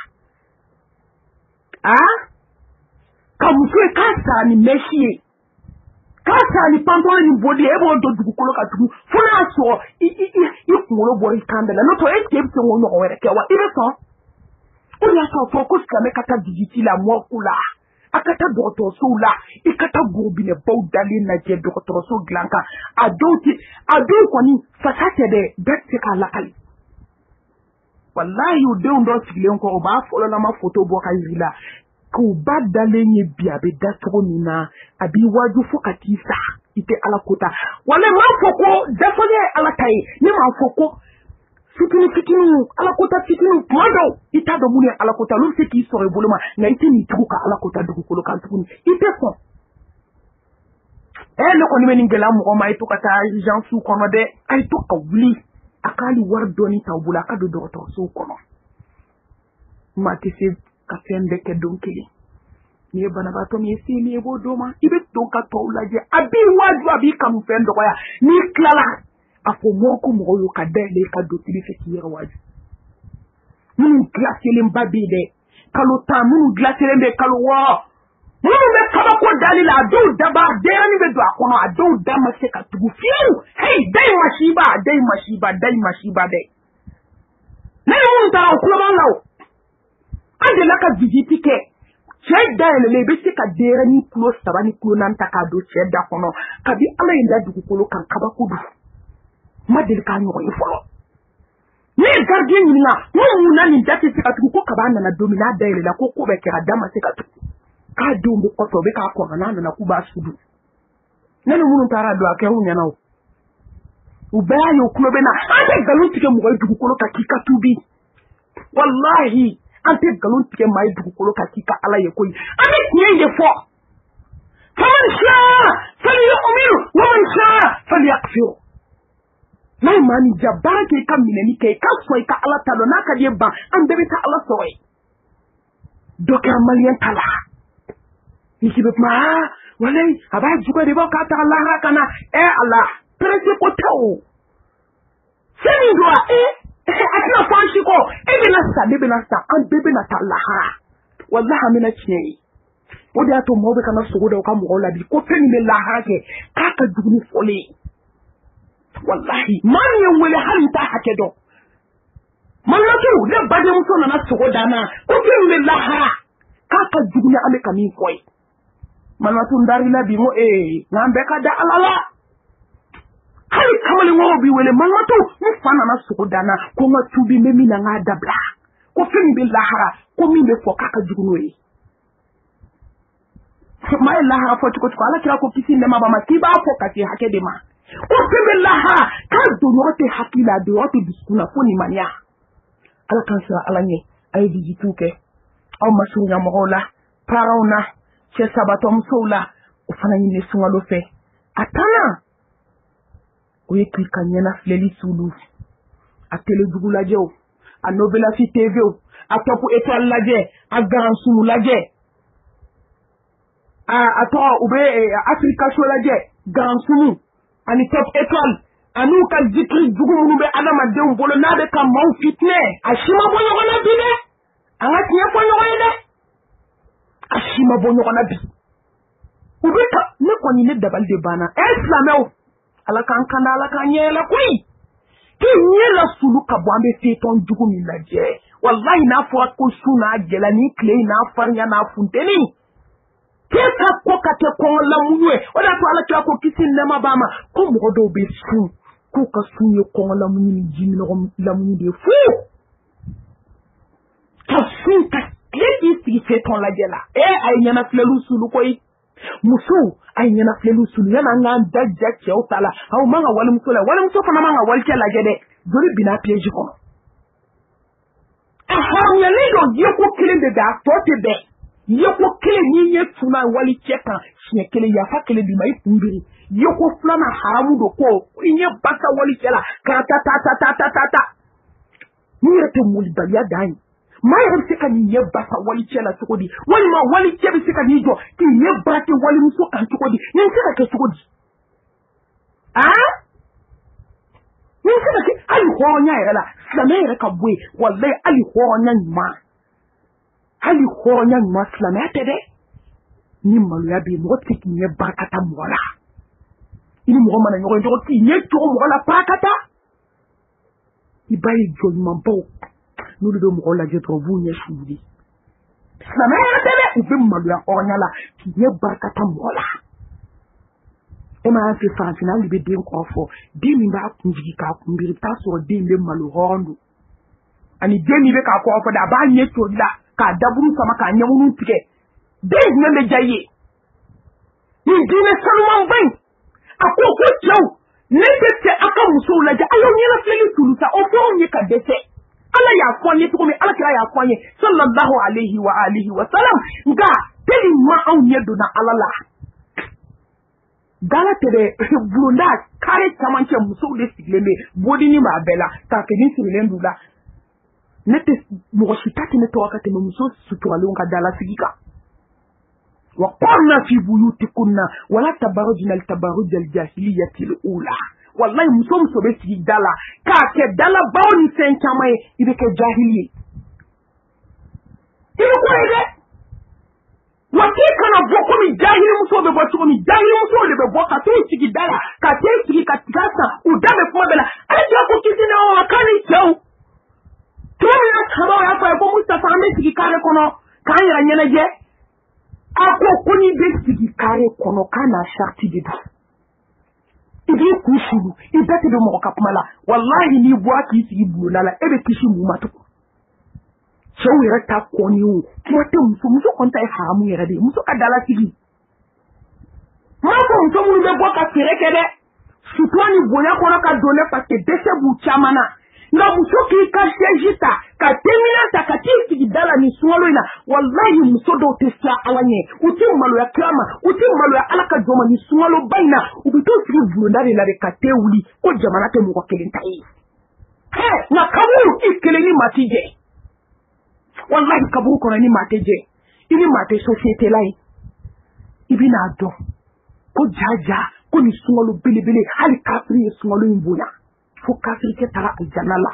ka muso ye k'a sara ni mɛsi ye k'a sara ni pantalon ni bodi ye e b'o don dugukolo ka tugu fo n'a sɔrɔ i kunkolo bɔra i kan da la n'o tɛ e cɛ bɛ se k'o ɲɔgɔn wɛrɛ kɛ wa i bɛ sɔn o de y'a sɔrɔ fɔ ko silamɛ ka taa visite la mɔku la a ka taa dɔgɔtɔrɔsow la i ka taa gorobinɛbaw dalen lajɛ dɔgɔtɔrɔso dilan kan a dɔw kɔni fasa tɛ dɛ bɛɛ tɛ se k'a lakali wallahi o denw dɔ sigilen kɔ o b'a fɔlɔlama foto bɔ ka yiri la k'u ba dalen ye bi a bɛ da cogo min na a b'i waju fo ka t'i sa i tɛ ala ko ta wala m'a fɔ ko dafalen ye ala ta ye ne m'a fɔ ko fitinin ala ko ta fitinin kuma dɔw i t'a dɔn mun ye ala ko ta olu bɛ se k'i sɔrɔ i bolo ma nka i tɛ nin tugu ka ala ko ta dugukolo kan tuguni i tɛ sɔn ne kɔni bɛ nin gɛlɛya mɔgɔ ma a ye to ka taa jansiw kɔnɔ dɛ a ye to ka wuli a k'ale wari dɔɔni ta u bolo a ka don dɔgɔtɔrɔsow kɔnɔ maa tɛ se ka fɛn bɛɛ kɛ don kelen n'i ye banabaatɔ min ye se min ye b'o d'o ma i bɛ don ka tɔw lajɛ a b'i waju a b'i kanu fɛn dɔgɔya n'i tilala a fɔ mɔgɔ mɔgɔw y'o ka dayɛlɛ ka don tili fɛ k'i yɛrɛ waju minnu gilaselenba bɛ yen dɛ kalo 10 minnu gilaselen bɛ kalo 6 minnu bɛ kabako da dali la do daba derani be do akono ado dama se ka tugu fiu hey dai mashiba de na mun ta ko ma lawo ande la ka visite ke che dai le be se ka derani kulo sabani kulo nan ta ka do che da kono kabi ala inda dugu kolo kan kaba kudu madel ka nyo ko folo ni gardien ni na mun nani dati se ka tugu ko kabana na domina dai le la ko be kira dama se ka tugu ka dumbe ko to be ka ko na ku ba sudu nanu mun tara do ake hu nyana u ba yo kulo be na ante galun tike mo dugu kolo ka kika tubi wallahi ante galun tike mai dugu kolo ka kika ala ye koyi ame tiye fo faman sha falyu'min wa man sha falyakfur nay mani jabara ke kam mineni ke ka soy ka ala talo na ka de ba an be ta ala soy doka malien tala Ikibe ma walai aba juko de boka ta Allah hakana Allah prese ko tawo seni doa atna fanshi ko bina sa an bebe na ta Allah wallahi amina chiyi odi ato mo be kana sugo da ka mo la bi ko feni me la hake ka ka dugni fole wallahi man yen wele hanta hake do man la tu le bade mu sona na sugo dana ko feni me la ka ka dugni ame kamin koy manatu ndari la bi mo ngambe ka da alala hali kamali wo bi wele manatu mi fana na suko dana ko ma tubi me mi na nga dabla ko fini bi lahara ko mi be fo kaka jugunu yi mai lahara fo ko ala kira ko kisi ne ma ba ma ti ba fo ka ti hake de ma ko fini lahara ka do yote hakila de yote diskuna fo ni mania ala kan sa ala nye ay visituke aw masunya mo la parauna che sabatom sola o fana yine sungalo fe atana o yeki kanyana fleli sulu a tele dugu laje o a novela fi TV o a topu étoile laje a grand sunu laje a to ube Africa show laje grand sunu ani top étoile anu ka zikri dugu munu be adama de bolo na de kam maw fitne a shima bonyo na bide anga tiya bonyo de ashima bonyo na bi ubeka ne koni ne dabal de bana islameo ala kan kanda ala kan yela koi ki nyela sulu ka bwambe feton dugu mi laje wallahi na fo ko suna jela ni kle na farnya na funteni ke ka ko ka te ko la muwe oda to ala ka ko kisin ne mabama ko mo do be su ko ka sunye ko la munyi ni jimi no la munyi de fu ka sun ka Leti si feton la jela. Ay nyana flelu sulu koy. Musu ay nyana flelu sulu yana ngan dajja che otala. Aw manga wala muso fana manga walke la jede. Dori bina piège ko. Aha nyali do yeko kile de da tote be. Yeko kile ni ye tuna wali cheka. Shine kile ya fa kile bi mai kumbiri. Yeko flana haramu do ko. Inye basa wali chela. Ka ta. Ni rete muli balia dai. Mayar sika ni yebba sa wali chela sukodi wali ma wali chebe sika ni jo ki yebba ke wali muso kan sukodi ni sika ke sukodi ni sika ke ali honya yela slamere ka bwe wallahi ali honya ma slamete de ni malu ya bi mo tiki ni yebba kata mola ini mo mana nyogo njogo ki ni to mo la pakata ibai jo mambo nous le donnons la je trouve vous yeshudi ça m'a télé ou bien malu onyala qui est barkata mola e ma fi fantina libe de ko fo di mi ba kunjigi ka kumbiri ta so de le malu hondo ani de mi be ka ko fo da ba nye to la ka dabum sama ka nyamunu tike de ne me jaye ni dine salman ban akoko jaw ne te aka muso la ja ayo ni la feli tulusa o fo ni ka dese ala ya kwanye tukumi ala kira ya kwanye sallallahu alaihi wa alihi wa sallam nga teli ma an yedo na alala dala tere burunda kare tamanche muso de sigleme bodi ni ma bela ta ke ni silen dula nete mo shitati ne to wakati muso sutuale nga dala sigika wa qarna fi buyutikunna wala tabarrujna al tabarruj al jahiliyyati al ula wallahi muso be sigi dala ka ke dala bawni sen chamay ibe ke jahiliye ibe ko ide wati kana boko mi jahili muso boka to sigi dala ka te sigi ka tigasa u dame kuma bela aja ko kisina o akani tau to ya kaba ya fa ko Mustafa ame sigi kare kono kan ya nyene je ako koni be sigi kare kono kana sharti de du ibi kushuru ibete do mo kapmala wallahi ni bua ki sigi bulala ebe kishi mu matu so wira ta koni o mote muso konta e haramu yera de muso ka dala sigi Mako mto mwenye boka kirekede Sutwani bonya kono ka dole Paske dese bu chamana Nga muso ki ka shejita Ka temina ta ka tisi dala ni swalo ina Wallahi muso do tesla alanye Uti umalo ya kiama Uti umalo ya alaka joma ni swalo baina Ubito siri vulundari la de kate uli Ko jamanate mwa kelenta hii He na kaburu ikele ni matije Wallahi kaburu kono ni matije Ini mate societe lai Ibi na ado ko jaja ko ni sungalo bilibili hali kafiri ye sungalo imbuya fo kafiri ke tara aljanna la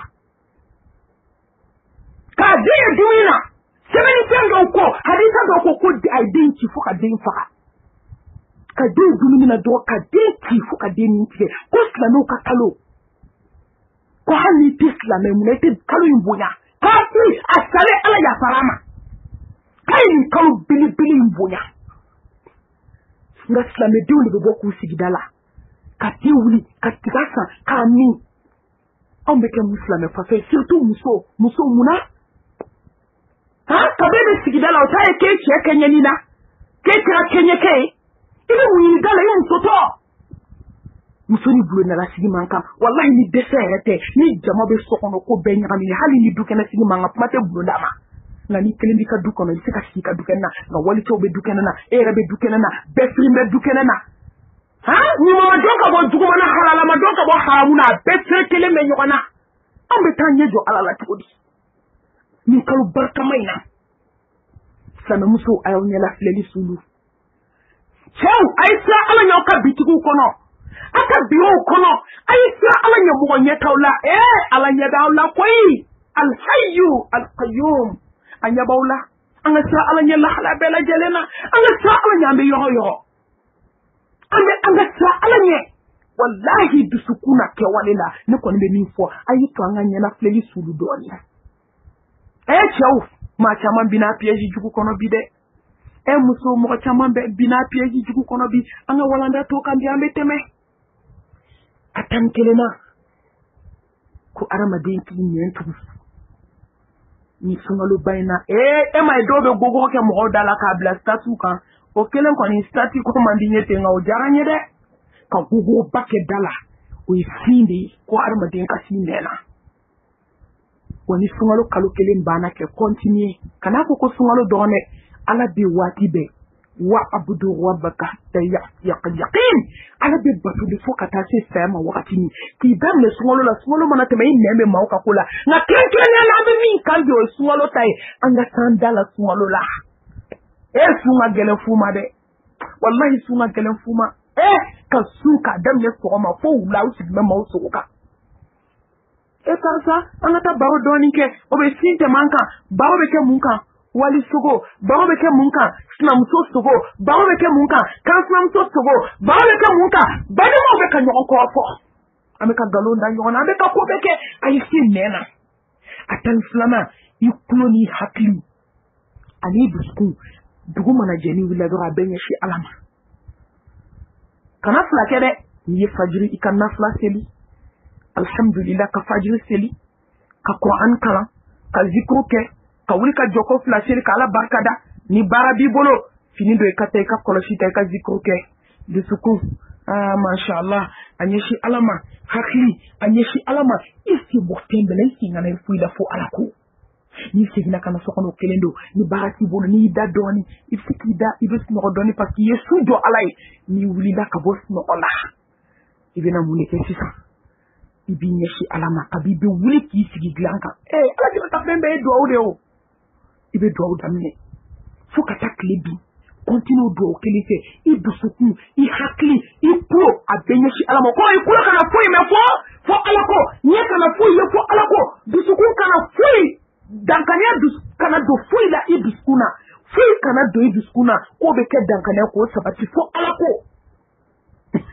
ka de duina sebeni tendo ko hadisa do ko identity fo ka de fa ka de dumina do ka de ti fo ka de ni ti ko sla no ka kalo ko hali tisla me munete kalo imbuya kafiri asale ala ya farama kai ni kalo bilibili imbuya nga slame diwli be boku sigidala ka diwli ka tigasa ka mi on be ke muslame fa fe surtout muso muna ha ka be sigidala o taye ke che kenya nina ke tra kenya ke ibe wi dala yin soto muso ni bulo na la sigi manka wallahi ni deserte ni jama be sokono ko be nyami hali ni dukena sigi manga mate bulo dama nga ni kelen bi ka du kono se ka sigi ka dukena nga wali to be dukena na era be dukena na be frime dukena na ha ni mo donka bo duguma na halala ma donka bo haramuna be kele me nyona ambe tanye jo alala todi ni kalu barka maina sana muso ayo nyala fleli sulu chew aisa ala nyoka bitiku kono aka biyo kono aisa ala nyamu nyetaula ala nyadaula koi al hayyu al qayyum anya baula anga sa ala nya la hala bela jelena anga sa ala nya be yo anga sa ala nya wallahi dusukuna ke walela ne ko be min fo ayi to anga nya na fleli sulu doni chew ma chama bina piège jugu kono bi de muso mo chama be bina piège jugu kono bi anga walanda to kan bi ambe teme atan kelena ko arama de ki nyentu ni sungalo baina mai dobe gogo ke mo dala ka bla statu kan o kelen ko ni stati ko mandinye te nga o jaranye de ka gogo bakke dala o ifindi ko arma de ka sinela woni sungalo kalo kelen bana ke continue kana ko sungalo done ala bi wati be wa abudu rabbaka yaqin ala be batu de fokata se fema wakati ni ki dam le sungalo mana te mai neme mauka kula na kenkene na be min kan do sungalo tai anga sandala sungalo la sunga gele fuma de wallahi sunga gele fuma ka suka dam le soma fo wula usi me mausuka sarsa anga ta baro doni ke obe sinte manka baro be ke munka wali sugo baro be ke munka sna muso sugo baro be ke munka kan sna muso sugo baro be ke munka bado mo be ka nyoko ko fo ameka galonda nyona be ka ko be ke ayi sinena atan flama yukloni hakli ani busku dugu mana jeni wila do abenye shi alama kana fla kede ni fajiri ikanna fla seli alhamdulillah ka fajiri seli ka Qur'an kala ka zikru ke ka wuli ka joko flasher ka ala barkada ni barabi bolo fini do ka tay ka koloshi tay ka zikru ke de suku mashallah anyeshi alama hakli anyeshi alama isi bokten belen ngana fuida fo alako ni sigina kana sokono kelendo ni baraki bolo ni dadoni ifiki ibis no doni parce que yesu do alay ni wuli da ka bos no ola ibina muneke sisa ibinyeshi alama kabibi wuli ki sigi glanka ala ki ta bembe do awde o ibe do awdamne fuka taklebi continue do kelise ibusuku I hakli I pro abenyeshi alama ko I kula kana foi me fo alako nye kana foi ye fo alako busuku kana foi dankanya kana do foi la ibuskuna foi kana do ibuskuna ko be ke dankanya ko sabati fo alako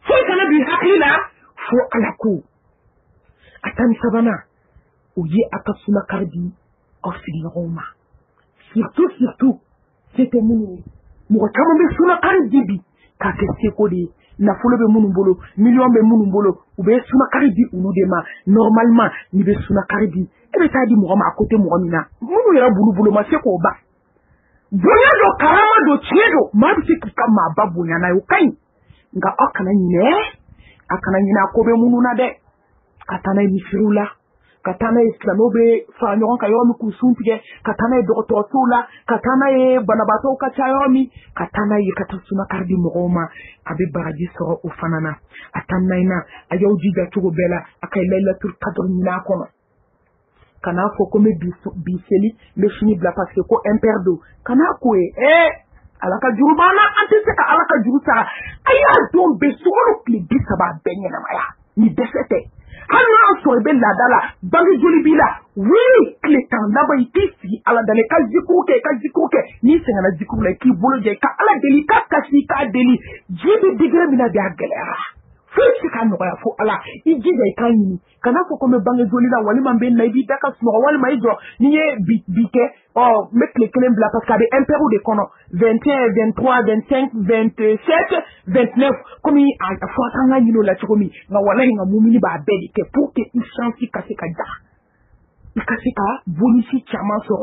foyi kana bi hakili la fo ala ko a tan sabana o ye a ka suna kardi aw sigiɲɔgɔnw ma surtout c'était minnu mɔgɔ caman bɛ suna kardi bi k'a kɛ seko de ye nafolo bɛ minnu bolo miliyɔn bɛ minnu bolo u bɛ suna kardi olu de ma normalement n'i bɛ suna kardi e bɛ taa di mɔgɔ ma a ko tɛ mɔgɔ min na minnu yɛrɛ bolo ma se k'o ba bonya do karama do tiɲɛ do maa bɛ se k'i ka maa ba bonya n'a ye o ka ɲi nka aw kana ɲinɛ a kana ɲinɛ a ko bɛ minnu na dɛ ka taa n'a ye misiriw la ka taa n'a ye silamɛw bɛ fara ɲɔgɔn kan yɔrɔ min k'u sun tigɛ ka taa n'a ye dɔgɔtɔrɔsow la ka taa n'a ye banabaatɔw ka ca yɔrɔ min ka taa n'a ye ka taa sunakari di mɔgɔw ma a bɛ baraji sɔrɔ o fana na a taa n'a ye na a y'aw jija cogo bɛɛ la a ka layilatul kadr ɲin'a kɔnɔ kana fɔ ko n bɛ bi seli n bɛ sini bila parce que ko impère do kana ko ye ala ka juru b'an na an tɛ se ka ala ka juru sara a y'a don bɛɛ sukaro tile 30 a bɛɛ ɲɛnamaya ni dɛsɛ tɛ hali n'a sɔrɔ i bɛ laada la bange joli b'i la wuli tile 10 laban i k'i sigi ala dala i ka zikuru kɛ n'i sɛgɛnna zikuru la i k'i bolo jɛ i ka ala deli i ka kasi i k'a deli ji bɛ degré min na bi a gɛlɛyara foyi tɛ se ka nɔgɔya fo ala i jija i k'a ɲini kana fɔ ko n bɛ bange joli la walima n bɛ na i b'i da ka sunɔgɔ walima i jɔ n'i ye bi kɛ n bɛ tile 1 bila parce que a bɛ impériaux de kɔnɔ 21 23 25 27 29 komi a fɔ an ka ɲini o la cogo min nka walahi nka mumini b'a bɛɛ de kɛ pour que i chance ka se ka ja i ka se ka bonus caman sɔrɔ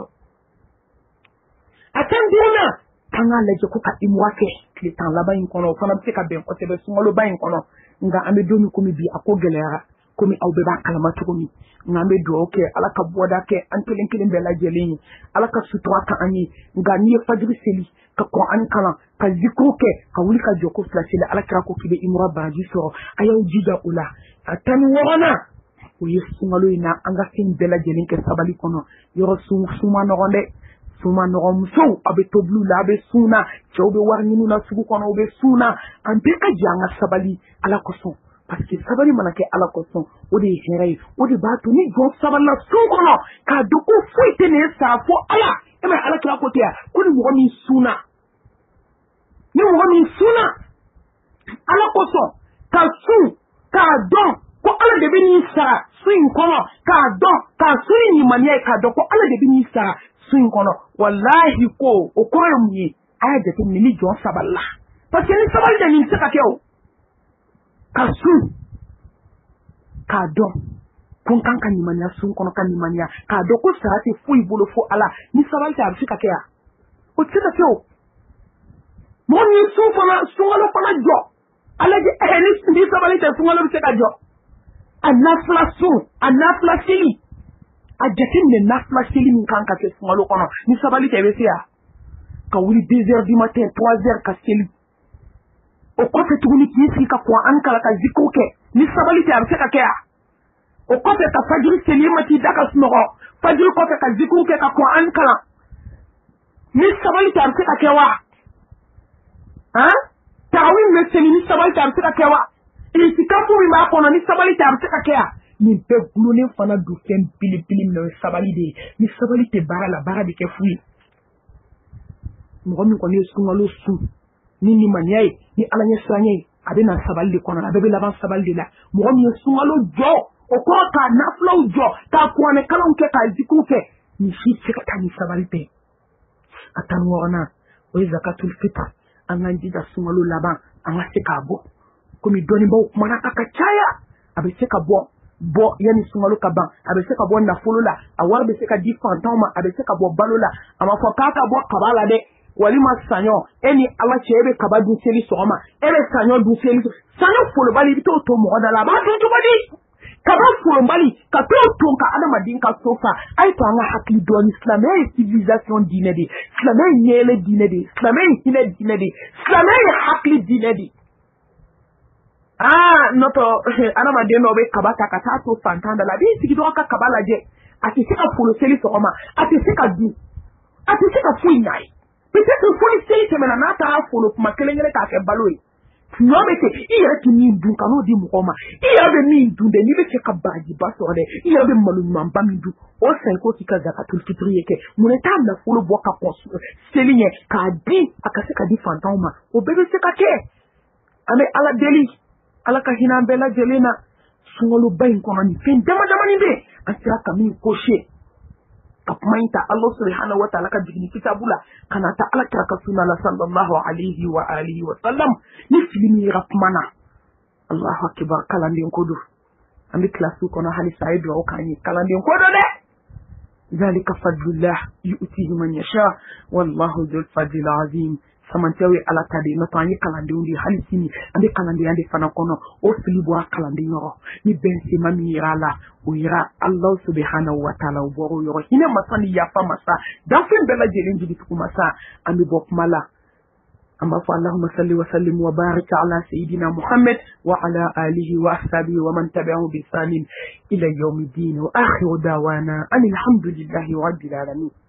a tɛ n donna kan k'a lajɛ ko ka imura kɛ tile 10 laban in kɔnɔ o fana bɛ se ka bɛn kosɛbɛ sunkaloba in kɔnɔ nka an bɛ don min komi bi a ko gɛlɛyara komi aw bɛɛ b'a kalama cogo min nka an bɛ dugawu kɛ ala ka bɔda kɛ an kelen kelen bɛɛ lajɛlen ye ala ka sutura ka an ye nka n'i ye fajiri seli ka Qur'an kalan ka zikru kɛ ka wuli ka jɔ ko 2 seli ala kira ko k'i bɛ imura baraji sɔrɔ a y'aw jija o la a 16 o ye sunkalo in na an ka fɛn bɛɛ lajɛlen kɛ sabali kɔnɔ yɔrɔ suma nɔgɔn dɛ suma nɔgɔn musow a bɛ tobiliw la a bɛ sunna cɛw bɛ wari ɲini na sugu kɔnɔ u bɛ sunna an bɛɛ ka jɛ an ka sabali ala kosɔn parce que sabali mana kɛ ala kosɔn o de ye hɛrɛ ye o de b'a to ni jɔn sabalila sun kɔnɔ k'a dɔn ko foyi tɛ nin ye sa fo ala e ma ala kira ko tɛ yan ko ni mɔgɔ min sunna ala kosɔn ka sun k'a dɔn ko ala de bɛ nin sara sun in kɔnɔ k'a dɔn k'a sun in ɲumaniya ye k'a dɔn ko ala de bɛ nin sara sun in kɔnɔ walahi ko o kɔrɔ ye mun ye a y'a jateminɛ ni jɔn sabalila parce que ni sabali tɛ nin tɛ se ka kɛ o ka sun k'a dɔn ko n kan ka ɲumaniya sun kɔnɔ ka ɲumaniya k'a dɔn ko sara tɛ foyi bolo fo ala ni sabali tɛ a bɛ se ka kɛ yan o tɛ se ka kɛ o mɔgɔ min sunkalo fana jɔ ala ni sabali tɛ sunkalo bɛ se ka jɔ a nafila sun a nafila seli a jateminɛ nafila seli min kan ka kɛ sunkalo kɔnɔ ni sabali tɛ bɛ se yan ka wuli 2 heures du matin 3 heures ka seli o kɔfɛ tuguni k'i sigi ka Qur'an kalan ka zikru kɛ ni sabali tɛ a bɛ se ka kɛ yan o kɔfɛ ka fajiri seli ma t'i da ka sunɔgɔ fajiri kɔfɛ ka zikru kɛ ka Qur'an kalan ni sabali tɛ a bɛ se ka kɛ wa tarawih bɛ seli ni sabali tɛ a bɛ se ka kɛ wa itikafu min b'a kɔnɔ ni sabali tɛ a bɛ se ka kɛ yan nin bɛɛ gulonnen fana don fɛn belebele min na o ye sabali de ye ni sabali tɛ baara la baara bɛ kɛ fu ye mɔgɔ min kɔni ye sunkalo sun ni limaniya ye ni ala ɲɛ siranɲɛ ye a bɛ na sabali de kɔnɔ a bɛɛ bɛ laban sabali de la mɔgɔ min ye sunkalo jɔ o kɔrɔ k'a nafilaw jɔ k'a kuranɛ kalanw kɛ k'a zikru kɛ ni si tɛ se ka taa ni sabali tɛ a 16 o ye zakatul fitr an k'an jija sunkalo laban an ka se k'a bɔ komi dɔnnibaw kumana a ka caya a bɛ se ka bɔ yanni sunkalo ka ban a bɛ se ka bɔ nafolo la a wari bɛ se ka di fantanw ma a bɛ se ka bɔ balo la a ma fɔ k'a ka bɔ kaba la dɛ walima saɲɔ e ni ala cɛ e bɛ kaba dun seli sɔgɔma e bɛ saɲɔ dun seli saɲɔ folobali i bɛ t'o to mɔgɔ da la a b'a dun cogo di kaba folobali ka t'o ton ka adamaden ka so fa a ye to an ka hakili dɔɔni silamɛya ye civilisation diinɛ de silamɛya ye ɲɛɛlɛ diinɛ de silamɛya ye hinɛ diinɛ de silamɛya ye hakili diinɛ de n'o tɛ adamaden dɔw bɛ kaba ta ka taa to fantan da la a b'i sigi dɔrɔn ka kaba lajɛ a tɛ se ka folo seli sɔgɔma a tɛ se ka dun a tɛ se ka foyi ɲa ye peut-être foli seli tɛmɛna n'a taara folo kuma kelen kelen k'a kɛ balo ye ɲɔ bɛ kɛ i yɛrɛ tɛ min dun ka n'o di mɔgɔw ma i yɛrɛ bɛ min dun dɛ n'i bɛ se ka barajiba sɔrɔ dɛ i yɛrɛ bɛ malo ɲumanba min dun o san ko k'i ka zakatul fitri ye kɛ mun t'a nafolo bɔ ka kɔn seli ɲɛ k'a di a ka se ka di fantanw ma o bɛɛ bɛ se ka kɛ an bɛ ala deli ala ka hinɛ an bɛɛ lajɛlen na sunkaloba in kɔnɔ nin fɛn dama damani bɛ an sera ka min kɔse ka kuma in ta Allah subhanahu wa ta'ala ka jigin kitabu la kana ta ala kira ka sunna la sallallahu alaihi wa alihi wa sallam ni filimi yɛrɛ kuma na Allahu akbar kalanden ko do an bɛ kilasi kɔnɔ hali sa ye duwawu k'an ye kalanden ko do dɛ ذلك فضل الله يؤتيه من يشاء والله ذو الفضل العظيم samantiawe ala tade no tanye kalande undi hali sini ande kalande ande fana kono o fili bo kalande yoro ni bense mami yala o yira Allah subhanahu wa ta'ala o boro yoro hine masani ya fa masa dan fen bela jelen jidi ku masa ande bok mala amma fa Allahumma salli wa sallim wa barik ala sayidina Muhammad wa ala alihi wa ashabihi wa man tabi'ahu bi ihsan ila yawmiddin wa akhiru dawana alhamdulillahi rabbil alamin